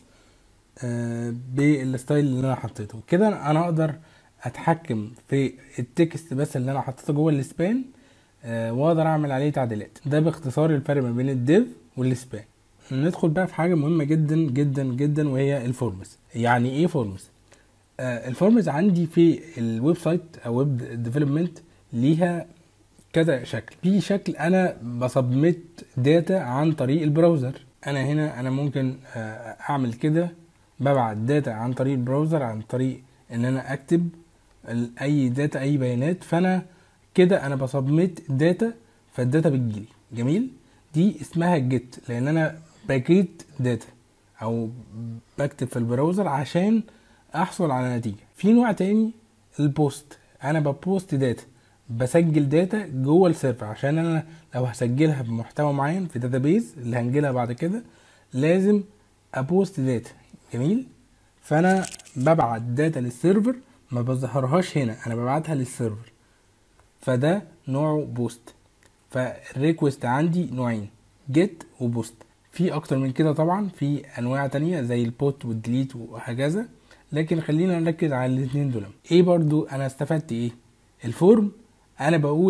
S1: آه بالستايل اللي انا حطيته كده. انا اقدر اتحكم في التكست بس اللي انا حطيته جوه السبان آه واقدر اعمل عليه تعديلات. ده باختصار الفرق ما بين الديف والسبان. ندخل بقى في حاجه مهمه جدا جدا جدا وهي الفورمز. يعني ايه فورمز؟ آه الفورمز عندي في الويب سايت او ويب ديفلوبمنت ليها كذا شكل. في شكل انا بسبمت داتا عن طريق البراوزر. انا هنا انا ممكن آه اعمل كده، ببعت داتا عن طريق البراوزر عن طريق ان انا اكتب اي داتا اي بيانات، فانا كده انا بسبمت داتا فالداتا بتجيلي. جميل. دي اسمها جيت لان انا باكيت داتا او بكتب في البراوزر عشان احصل على نتيجة. في نوع تاني البوست، انا ببوست داتا، بسجل داتا جوه السيرفر عشان انا لو هسجلها بمحتوى معين في داتابيز اللي هنجيلها بعد كده لازم ابوست داتا. جميل. فانا ببعت داتا للسيرفر ما بظهرهاش هنا، انا ببعتها للسيرفر، فده نوعه بوست. فالريكوست عندي نوعين، جيت وبوست. في اكتر من كده طبعا، في انواع تانية زي البوت والديليت وهكذا، لكن خلينا نركز على الاثنين دول. ايه برضو انا استفدت ايه؟ الفورم انا بقول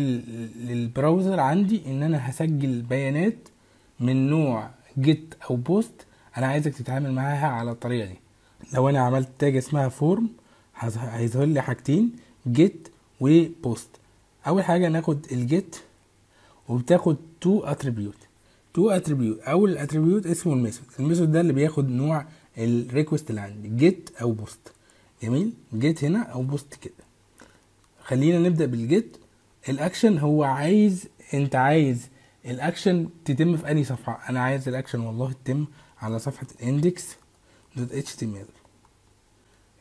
S1: للبراوزر عندي ان انا هسجل بيانات من نوع جيت او بوست، انا عايزك تتعامل معاها على الطريقه دي. لو انا عملت تاج اسمها فورم هيظهر لي حاجتين، جيت وبوست. اول حاجه ناخد الجيت وبتاخد تو اتريبيوت. تو اتريبيوت، اول اتريبيوت اسمه الميثود. الميثود ده اللي بياخد نوع الريكوست اللي عندي، جيت او بوست. جميل. جيت هنا او بوست كده. خلينا نبدا بالجيت. الاكشن هو عايز، انت عايز الاكشن تتم في اي صفحه. انا عايز الاكشن والله تتم على صفحه الاندكس دوت اتش تي ام ال.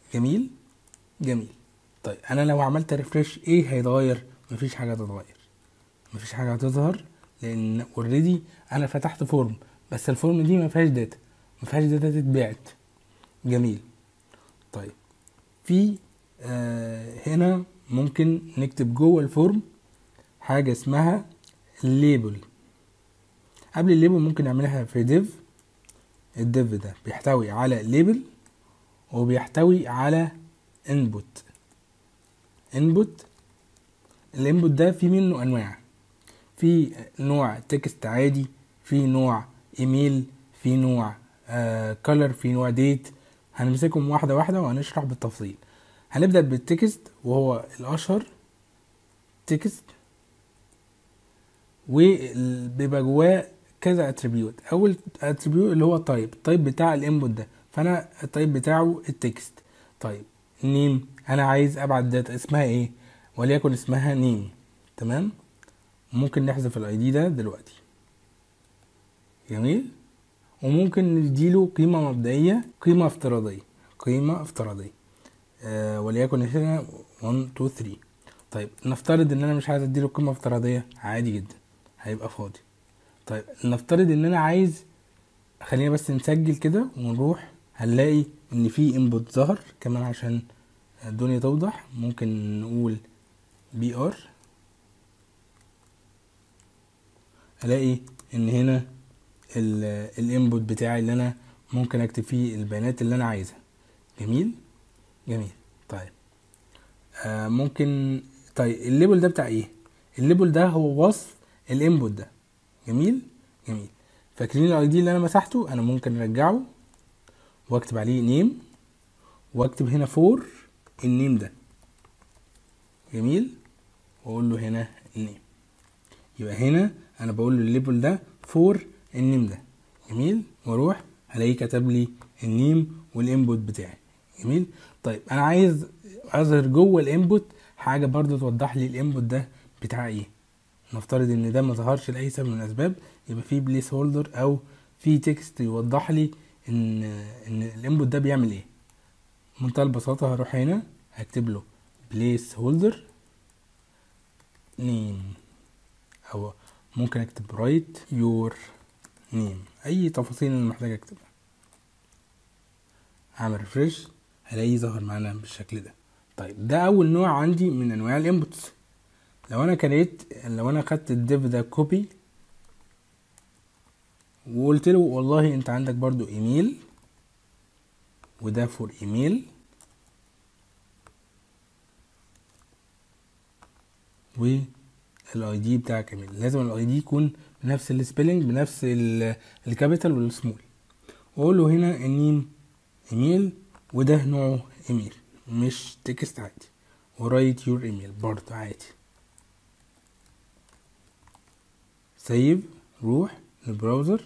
S1: جميل جميل. طيب انا لو عملت ريفريش ايه هيتغير؟ مفيش حاجه هتتغير، مفيش حاجه هتظهر، لان اوريدي انا فتحت فورم، بس الفورم دي ما فيهاش داتا، ما فيهاش داتا تتبعت. جميل. طيب في آه هنا ممكن نكتب جوه الفورم حاجه اسمها الليبل. قبل الليبل ممكن نعملها في ديف. الديف ده بيحتوي على ليبل وبيحتوي على انبوت. انبوت الانبوت ده في منه انواع، في نوع تكست عادي، في نوع ايميل، في نوع آه كولر، في نوع ديت. هنمسكهم واحده واحده وهنشرح بالتفصيل. هنبدا بالتكست وهو الاشهر. تكست وبيبقى جواه كذا اتريبيوت. اول اتريبيوت اللي هو التايب، التايب بتاع الانبوت ده، فانا التايب بتاعه التكست. طيب نيم، انا عايز ابعت داتا اسمها ايه؟ وليكن اسمها نيم. تمام. ممكن نحذف الاي دي ده دلوقتي. جميل. وممكن نديله قيمة مبدئية، قيمة افتراضية، قيمة افتراضية آه وليكن هنا واحد اتنين تلاتة. طيب نفترض ان انا مش عايز اديله قيمة افتراضية، عادي جدا هيبقى فاضي. طيب نفترض ان انا عايز، خلينا بس نسجل كده ونروح، هنلاقي ان في انبوت ظهر كمان عشان الدنيا توضح. ممكن نقول بي ار، الاقي ان هنا الانبوت بتاعي اللي انا ممكن اكتب فيه البيانات اللي انا عايزها. جميل جميل. طيب آه ممكن، طيب الليبل ده بتاع ايه؟ الليبل ده هو وصف الانبوت ده. جميل جميل. فاكرين الاي دي اللي انا مسحته؟ انا ممكن ارجعه واكتب عليه نيم، واكتب هنا فور النيم ده. جميل. واقول له هنا النيم. يبقى هنا انا بقول له الليبل ده فور النيم ده. جميل. واروح هلاقيه كتب لي النيم والانبوت بتاعي. جميل. طيب انا عايز اظهر جوه الانبوت حاجه برضو توضح لي الانبوت ده بتاع ايه. نفترض ان ده ما ظهرش لاي سبب من الاسباب، يبقى في بليس هولدر او في تكست يوضح لي ان ان الانبوت ده بيعمل ايه. بمنتهى البساطه هروح هنا هكتب له بليس هولدر نيم، او ممكن اكتب رايت يور نيم، اي تفاصيل انا محتاج اكتبها. اعمل ريفريش هلاقيه ظهر معانا بالشكل ده. طيب ده اول نوع عندي من انواع الانبوتس. لو انا كريت، لو انا خدت الديف ده كوبي وقلت له والله انت عندك برضو ايميل، وده فور ايميل، والاي دي بتاعك ايميل، لازم الاي دي يكون بنفس السبيلنج، بنفس الكابيتال والسمول. واقول له هنا النيم ايميل، وده نوعه ايميل مش تكست عادي، ورايت يور ايميل برضو عادي. سيف، روح للبراوزر،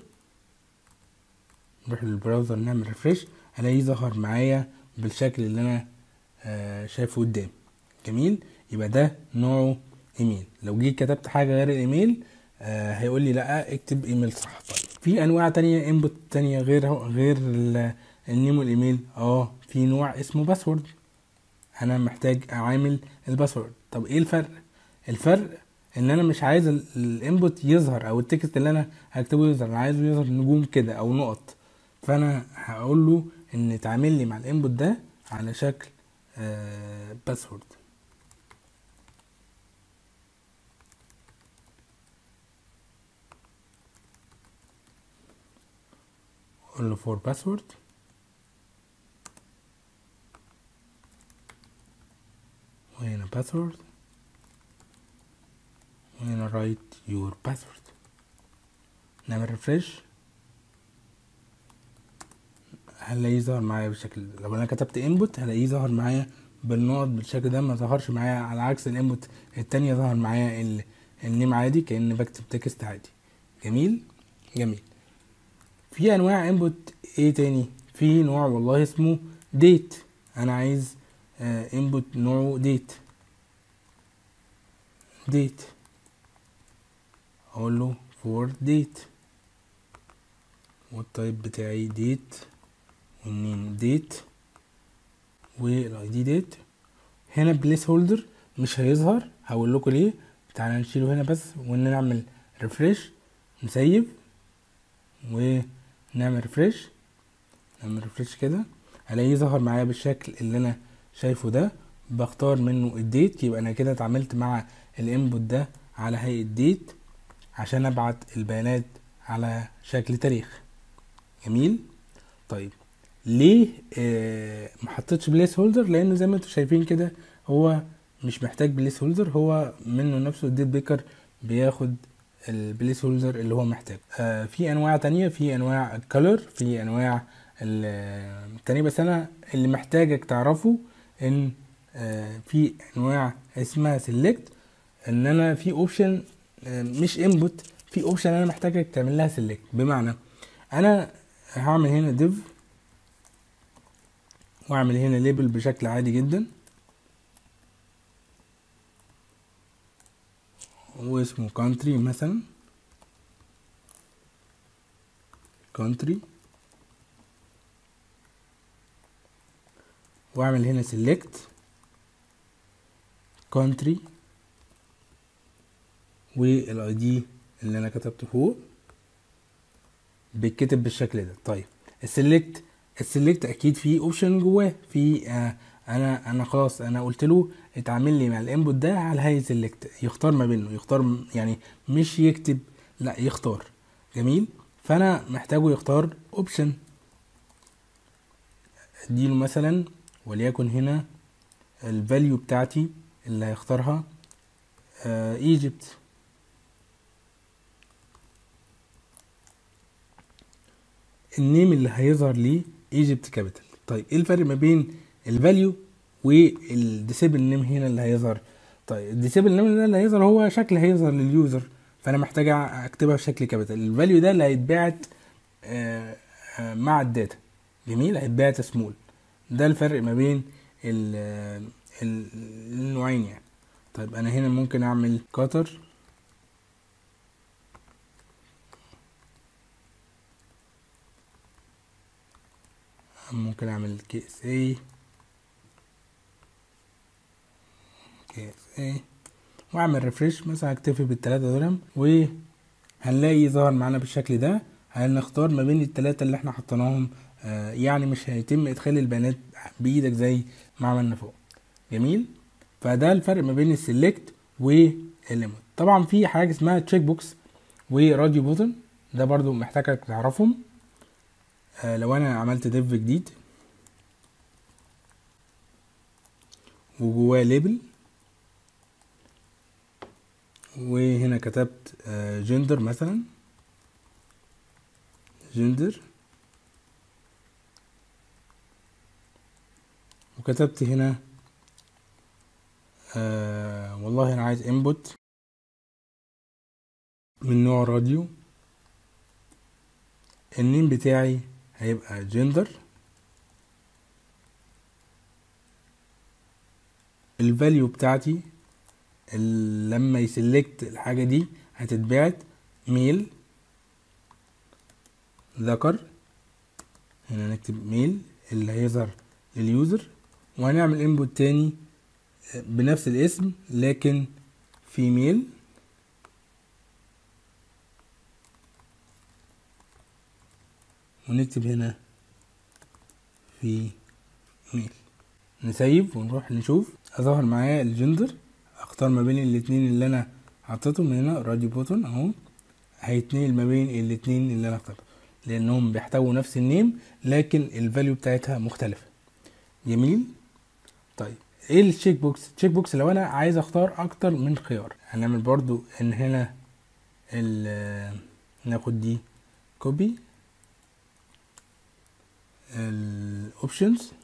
S1: نروح للبراوزر نعمل ريفريش هلاقيه ظهر معايا بالشكل اللي انا آه شايفه قدامي. جميل. يبقى ده نوعه ايميل. لو جيت كتبت حاجه غير الايميل آه هيقول لي لا اكتب ايميل صح. طيب في انواع تانية انبوت تانية غير غير النيم والايميل. اه في نوع اسمه باسورد. انا محتاج اعامل الباسورد. طب ايه الفرق؟ الفرق ان انا مش عايز الانبوت يظهر او التكست اللي انا هكتبه يظهر، انا عايزه يظهر نجوم كده او نقط. فانا هقول له ان تعامل لي مع الانبوت ده على شكل آه باسورد. اقول له فور باسورد، وهنا باسورد، وهنا رايت يور باسورد. نعمل ريفريش هلاقيه ظهر معايا بالشكل ده. لو انا كتبت انبوت هلاقيه ظهر معايا بالنقط بالشكل ده، ما ظهرش معايا على عكس الانبوت التانية ظهر معايا النيم عادي كأن بكتب تكست عادي. جميل جميل. في انواع انبوت ايه تاني؟ في نوع والله اسمه ديت. انا عايز انبوت آه نوعه ديت. ديت اقول له فور ديت، والتايب بتاعي ديت، والنيم ديت، والاي دي ديت. هنا بليس هولدر مش هيظهر، هقول لكم ليه. تعالى نشيله هنا بس ونعمل ريفريش، نسيب ونعمل ريفريش، نعمل ريفريش كده الاقيه ظهر معايا بالشكل اللي انا شايفه ده. بختار منه الديت، يبقى انا كده اتعاملت مع الانبوت ده على هيئة ديت عشان ابعت البيانات على شكل تاريخ. جميل. طيب ليه آه محطتش بليس هولدر؟ لان زي ما انتم شايفين كده هو مش محتاج بليس هولدر، هو منه نفسه الديت بيكر بياخد البليس هولدر اللي هو محتاج. آه في انواع تانية، في انواع الكالر، في انواع التانية، بس انا اللي محتاجك تعرفه ان آه في انواع اسمها سيلكت، ان انا في اوبشن آه مش انبوت، في اوبشن انا محتاجك تعمل لها سيلكت. بمعنى انا هعمل هنا ديف واعمل هنا ليبل بشكل عادي جدا واسمه country مثلا، country، واعمل هنا select country والاي دي اللي انا كتبته فوق بيتكتب بالشكل ده. طيب السلكت، السلكت اكيد فيه اوبشن جواه، في آه انا انا خلاص انا قلت له اتعامل لي مع الانبوت ده على هيئه سلكت، يختار ما بينه، يختار يعني مش يكتب، لا يختار. جميل. فانا محتاجه يختار اوبشن، اديله مثلا وليكن هنا الفاليو بتاعتي اللي هيختارها ايجيبت. النيم اللي هيظهر ليه ايجيبت كابيتال. طيب ايه الفرق ما بين الفاليو والديسيبل نيم هنا اللي هيظهر؟ طيب الديسيبل نيم اللي هيظهر هو شكل هيظهر لليوزر، فانا محتاج اكتبها بشكل كابيتال. الفاليو ده اللي هيتبعت آه آه مع الداتا. جميل، هيتبعت سمول. ده الفرق ما بين النوعين يعني. طيب انا هنا ممكن اعمل كاتر، ممكن اعمل كي اس اي كي اس اي واعمل ريفريش مثلا، هكتفي بالثلاثه دول وهنلاقي ظهر معانا بالشكل ده. هنختار ما بين الثلاثه اللي احنا حطيناهم، آه يعني مش هيتم ادخال البيانات بايدك زي ما عملنا فوق. جميل. فده الفرق ما بين السلكت والليمت. طبعا في حاجه اسمها تشيك بوكس وراديو بوتن، ده برضو محتاجك تعرفهم. آه لو انا عملت ديف جديد وجواه ليبل وهنا كتبت آه جندر مثلا، جندر، وكتبت هنا آه والله انا عايز انبوت من نوع راديو، النيم بتاعي هيبقى جندر، الفاليو بتاعتي لما يسلكت الحاجة دي هتتبعت ميل ذكر، هنا نكتب ميل اللي هيظهر لليوزر، وهنعمل انبوت تاني بنفس الاسم لكن في ميل، ونكتب هنا في ميل. نسيب ونروح نشوف، اظهر معايا الجندر، اختار ما بين الاتنين اللي انا حطيتهم من هنا راديو بوتون اهو، هيتنقل ما بين الاتنين اللي انا اخترتهم لانهم بيحتووا نفس النيم لكن الفاليو بتاعتها مختلفة. جميل. طيب ايه التشيك بوكس؟ التشيك بوكس لو انا عايز اختار اكتر من خيار، هنعمل برضو ان هنا ناخد دي كوبي الاوبشنز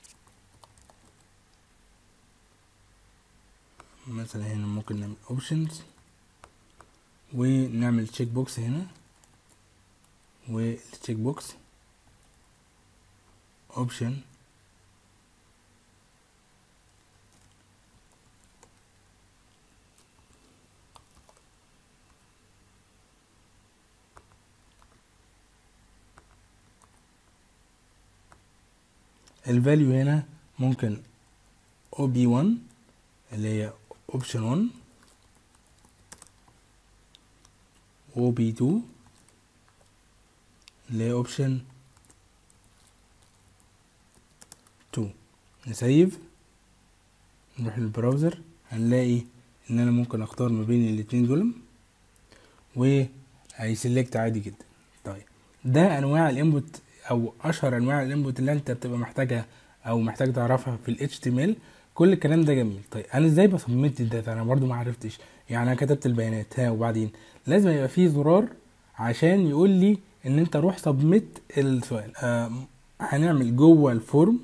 S1: مثلا، هنا ممكن نعمل اوبشنز ونعمل تشيك بوكس هنا، والتشيك بوكس اوبشن الفاليو هنا ممكن او بي واحد اللي هي اوبشن واحد، او بي اتنين اللي هي اوبشن اتنين. نسيف، نروح للبراوزر، هنلاقي ان انا ممكن اختار ما بين الاتنين دول وهيسلكت عادي جدا. طيب ده انواع الانبوت او اشهر انواع الانبوت اللي انت بتبقى محتاجها او محتاج تعرفها في ال إتش تي إم إل. كل الكلام ده جميل. طيب انا ازاي بسبميت الداتا؟ انا برضو ما عرفتش. يعني انا كتبت البيانات، ها وبعدين لازم يبقى فيه زرار عشان يقول لي ان انت روح سبميت السؤال. آه هنعمل جوه الفورم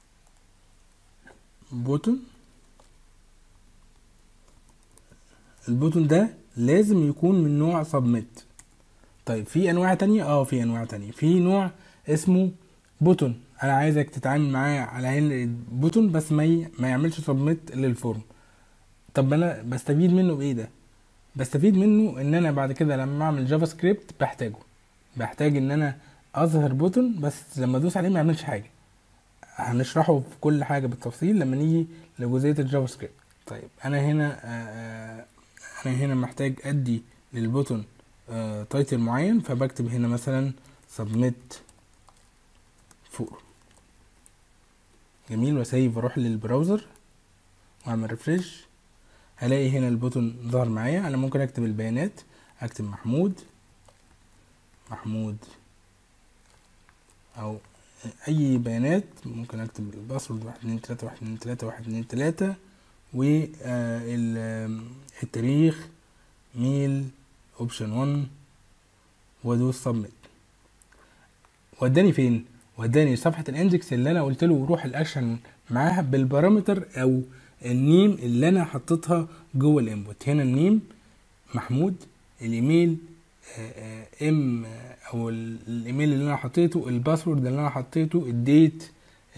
S1: بوتون. البوتون ده لازم يكون من نوع سبميت. طيب في انواع تانية؟ اه في انواع تانية. في نوع اسمه بوتون، انا عايزك تتعامل معاه على ان بوتون بس ما ي... ما يعملش سبميت للفورم. طب انا بستفيد منه بايه ده؟ بستفيد منه ان انا بعد كده لما اعمل جافا سكريبت بحتاجه، بحتاج ان انا اظهر بوتون بس لما ادوس عليه ما يعملش حاجه. هنشرحه في كل حاجه بالتفصيل لما نيجي لجزئيه الجافا سكريبت. طيب انا هنا آآ انا هنا محتاج ادي للبوتون تايتل معين، فبكتب هنا مثلا submit فور. جميل. وسيف، اروح للبراوزر واعمل ريفريش، هلاقي هنا البوتون ظهر معايا. انا ممكن اكتب البيانات، اكتب محمود محمود او اي بيانات. ممكن اكتب الباسورد واحد اتنين تلاتة واحد اتنين تلاتة واحد اتنين تلاتة والتاريخ ميل اوبشن واحد وادوس سبميت. وداني فين؟ وداني صفحة الاندكس اللي انا قلت له روح الاكشن معاها بالبارامتر او النيم اللي انا حطيتها جوه الانبوت. هنا النيم محمود، الايميل ام او الايميل اللي انا حطيته، الباسورد اللي انا حطيته، الديت،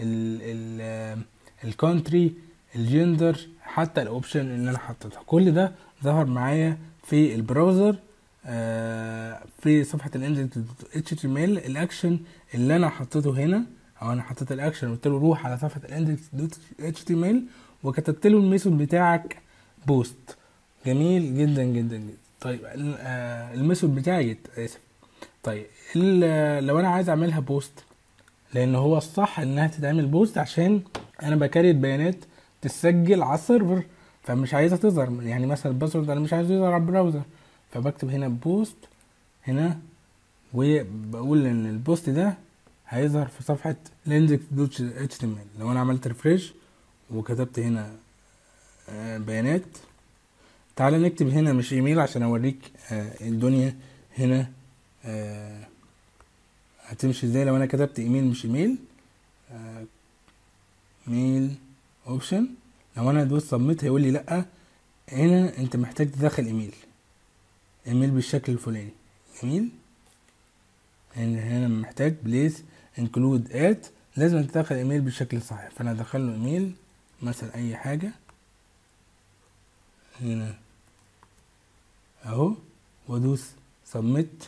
S1: الكونتري، الجندر، حتى الاوبشن اللي انا حطيتها. كل ده ظهر معايا في البراوزر في صفحه الاندكس إتش تي إم إل. الاكشن اللي انا حطيته هنا، او انا حطيت الاكشن قلت له روح على صفحه الاندكس إتش تي إم إل وكتبت له الميثود بتاعك بوست. جميل جدا جدا جدا. طيب الميثود بتاعي اسف. طيب لو انا عايز اعملها بوست، لان هو الصح انها تتعمل بوست عشان انا بكريت بيانات تسجل على السيرفر، فمش عايزها تظهر. يعني مثلا الباسورد انا مش عايزه يظهر على البراوزر، فبكتب هنا بوست هنا وبقول ان البوست ده هيظهر في صفحه الاندكس دوت إتش تي إم إل. لو انا عملت ريفريش وكتبت هنا بيانات، تعالى نكتب هنا مش ايميل عشان اوريك الدنيا هنا هتمشي ازاي. لو انا كتبت ايميل مش ايميل، ميل اوبشن، لو انا دوست سبميت هيقول لي لا، هنا انت محتاج تدخل ايميل ايميل بالشكل الفلاني. جميل. هنا هنا محتاج بليز انكلود ات، لازم تدخل ايميل بالشكل الصحيح. فانا ادخل له ايميل مثلا اي حاجه هنا اهو وادوس سبميت.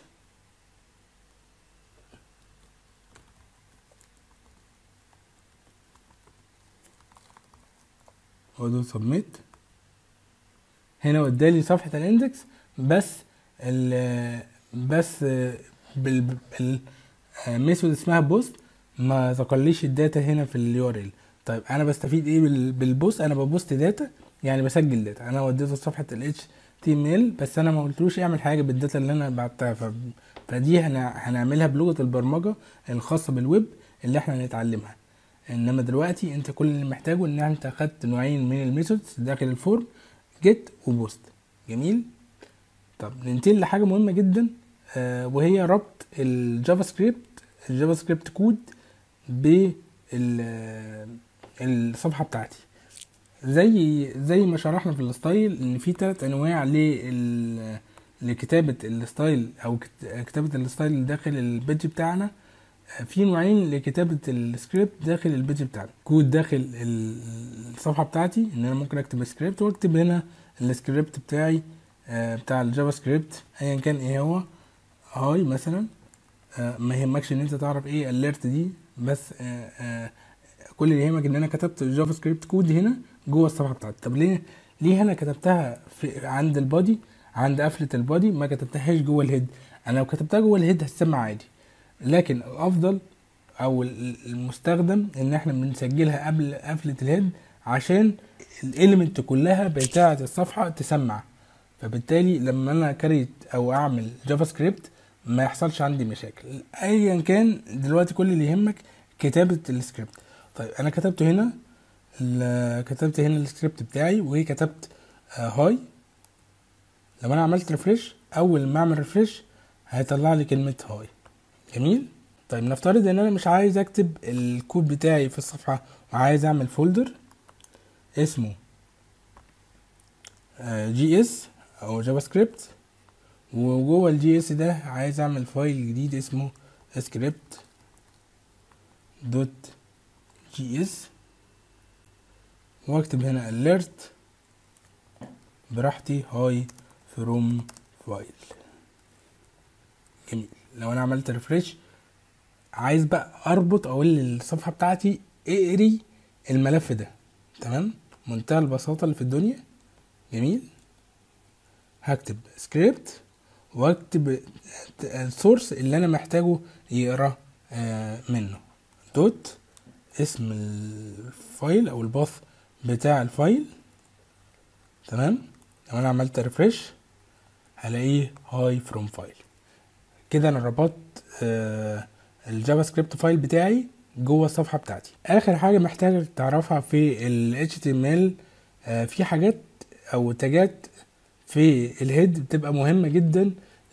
S1: وادوس سبميت. هنا ودالي صفحه الاندكس بس ال بس بالميثود اسمها بوست، ما ذكرليش الداتا هنا في اليو ار ال. طيب انا بستفيد ايه بالبوست؟ انا ببوست داتا، يعني بسجل داتا. انا وديته صفحه ال إتش تي إم إل بس انا ما قلتلوش اعمل حاجه بالداتا اللي انا بعتها. ف... فدي هنعملها بلغه البرمجه الخاصه بالويب اللي احنا هنتعلمها. انما دلوقتي انت كل اللي محتاجه ان انت اخدت نوعين من الميثودز داخل الفورم، جيت وبوست. جميل. طب ننتقل لحاجه مهمه جدا آه وهي ربط الجافا سكريبت الجافا سكريبت كود بالصفحه بتاعتي. زي زي ما شرحنا في الستايل ان في ثلاث انواع لل لكتابه الستايل او كتابه الستايل داخل البيج بتاعنا. في نوعين لكتابه السكريبت داخل البيج بتاعنا. كود داخل الصفحه بتاعتي ان انا ممكن اكتب سكريبت واكتب هنا السكريبت بتاعي بتاع الجافا سكريبت ايا كان ايه هو، هاي مثلا. ما يهمكش ان انت تعرف ايه اليرت دي، بس كل اللي يهمك ان انا كتبت الجافا سكريبت كود هنا جوه الصفحه بتاعتي. طب ليه ليه انا كتبتها في عند البادي، عند قفله البادي، ما كتبتهاش جوه الهيد؟ انا لو كتبتها جوه الهيد هتسمع عادي، لكن الافضل او المستخدم ان احنا بنسجلها قبل قفله الهيد عشان الاليمنت كلها بتاعه الصفحه تسمع، فبالتالي لما انا كريت او اعمل جافا سكريبت ما يحصلش عندي مشاكل. ايا كان دلوقتي كل اللي يهمك كتابه السكريبت. طيب انا كتبته هنا، كتبت هنا السكريبت بتاعي وكتبت آه هاي. لو انا عملت ريفريش، اول ما اعمل ريفريش هيطلع لي كلمه هاي. جميل. طيب نفترض ان انا مش عايز اكتب الكود بتاعي في الصفحه وعايز اعمل فولدر اسمه آه جي اس او جافا سكريبت، وجوه الجي اس ده عايز اعمل فايل جديد اسمه سكريبت دوت جي اس، واكتب هنا alert براحتي هاي فروم فايل. جميل. لو انا عملت ريفريش عايز بقى اربط اقول للصفحه بتاعتي اقري الملف ده، تمام، منتهى البساطه اللي في الدنيا. جميل. هكتب سكريبت واكتب السورس اللي انا محتاجه يقرا منه، دوت اسم الفايل او الباث بتاع الفايل، تمام. لو انا عملت ريفريش هلاقيه هاي فروم فايل. كده انا ربطت آه الجافا سكريبت فايل بتاعي جوه الصفحه بتاعتي. اخر حاجه محتاج تعرفها في ال إتش تي إم إل، آه في حاجات او تاجات في الهيد بتبقى مهمه جدا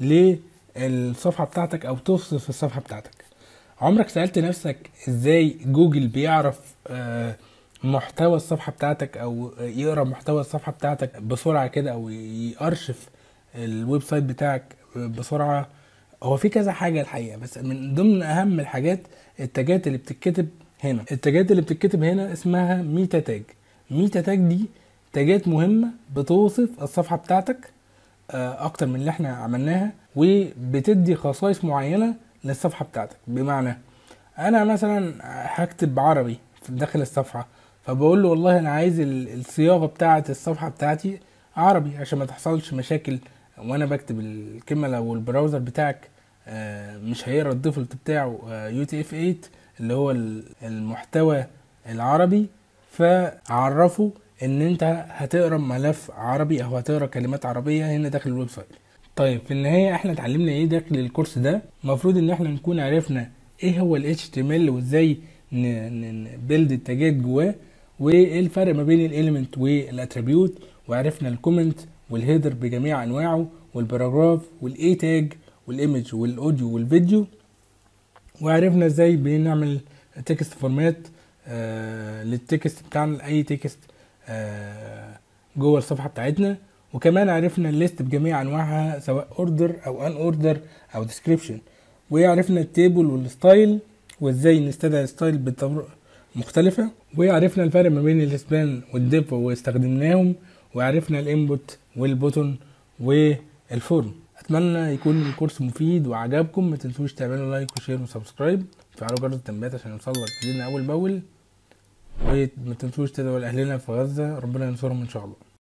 S1: للصفحه بتاعتك او توصف الصفحه بتاعتك. عمرك سألت نفسك ازاي جوجل بيعرف آه محتوى الصفحة بتاعتك او يقرأ محتوى الصفحة بتاعتك بسرعة كده، او يأرشف الويب سايت بتاعك بسرعة؟ هو في كذا حاجة الحقيقة، بس من ضمن اهم الحاجات التاجات اللي بتتكتب هنا. التاجات اللي بتتكتب هنا اسمها ميتا تاج. ميتا تاج دي تاجات مهمة بتوصف الصفحة بتاعتك آه اكتر من اللي احنا عملناها، وبتدي خصائص معينة للصفحة بتاعتك. بمعنى انا مثلا هكتب عربي في داخل الصفحة، فبقول له والله انا عايز الصياغة بتاعة الصفحة بتاعتي عربي عشان ما تحصلش مشاكل وانا بكتب الكلمة. لو البراوزر بتاعك مش هيقرا الديفولت بتاعه يو تي اف ثمانية اللي هو المحتوى العربي، فعرفه ان انت هتقرا ملف عربي او هتقرا كلمات عربية هنا داخل الويب سايت. طيب في النهاية احنا اتعلمنا ايه داخل الكورس ده؟ المفروض ان احنا نكون عرفنا ايه هو ال إتش تي إم إل وازاي نبيلد التاجات جواه، وايه الفرق ما بين الاليمنت والاتريبيوت، وعرفنا الكومنت والهيدر بجميع انواعه والباراجراف والاي تاج والايمج والاوديو والفيديو، وعرفنا ازاي بنعمل تكست فورمات آه للتكست بتاعنا لاي تكست آه جوه الصفحه بتاعتنا. وكمان عرفنا الليست بجميع انواعها سواء اوردر او ان اوردر او ديسكريبشن، وعرفنا التيبل والستايل وازاي نستدعي ستايل بطرق مختلفه، وعرفنا الفرق ما بين السبان والديف واستخدمناهم، وعرفنا الانبوت والبوتون والفورم. اتمنى يكون الكورس مفيد وعجبكم. ما تنسوش تعملوا لايك وشير وسبسكرايب، وفعلوا جرس التنبيهات عشان يوصلك جديدنا اول باول، وما تنسوش تدعوا لاهلنا في غزه ربنا ينصرهم ان شاء الله.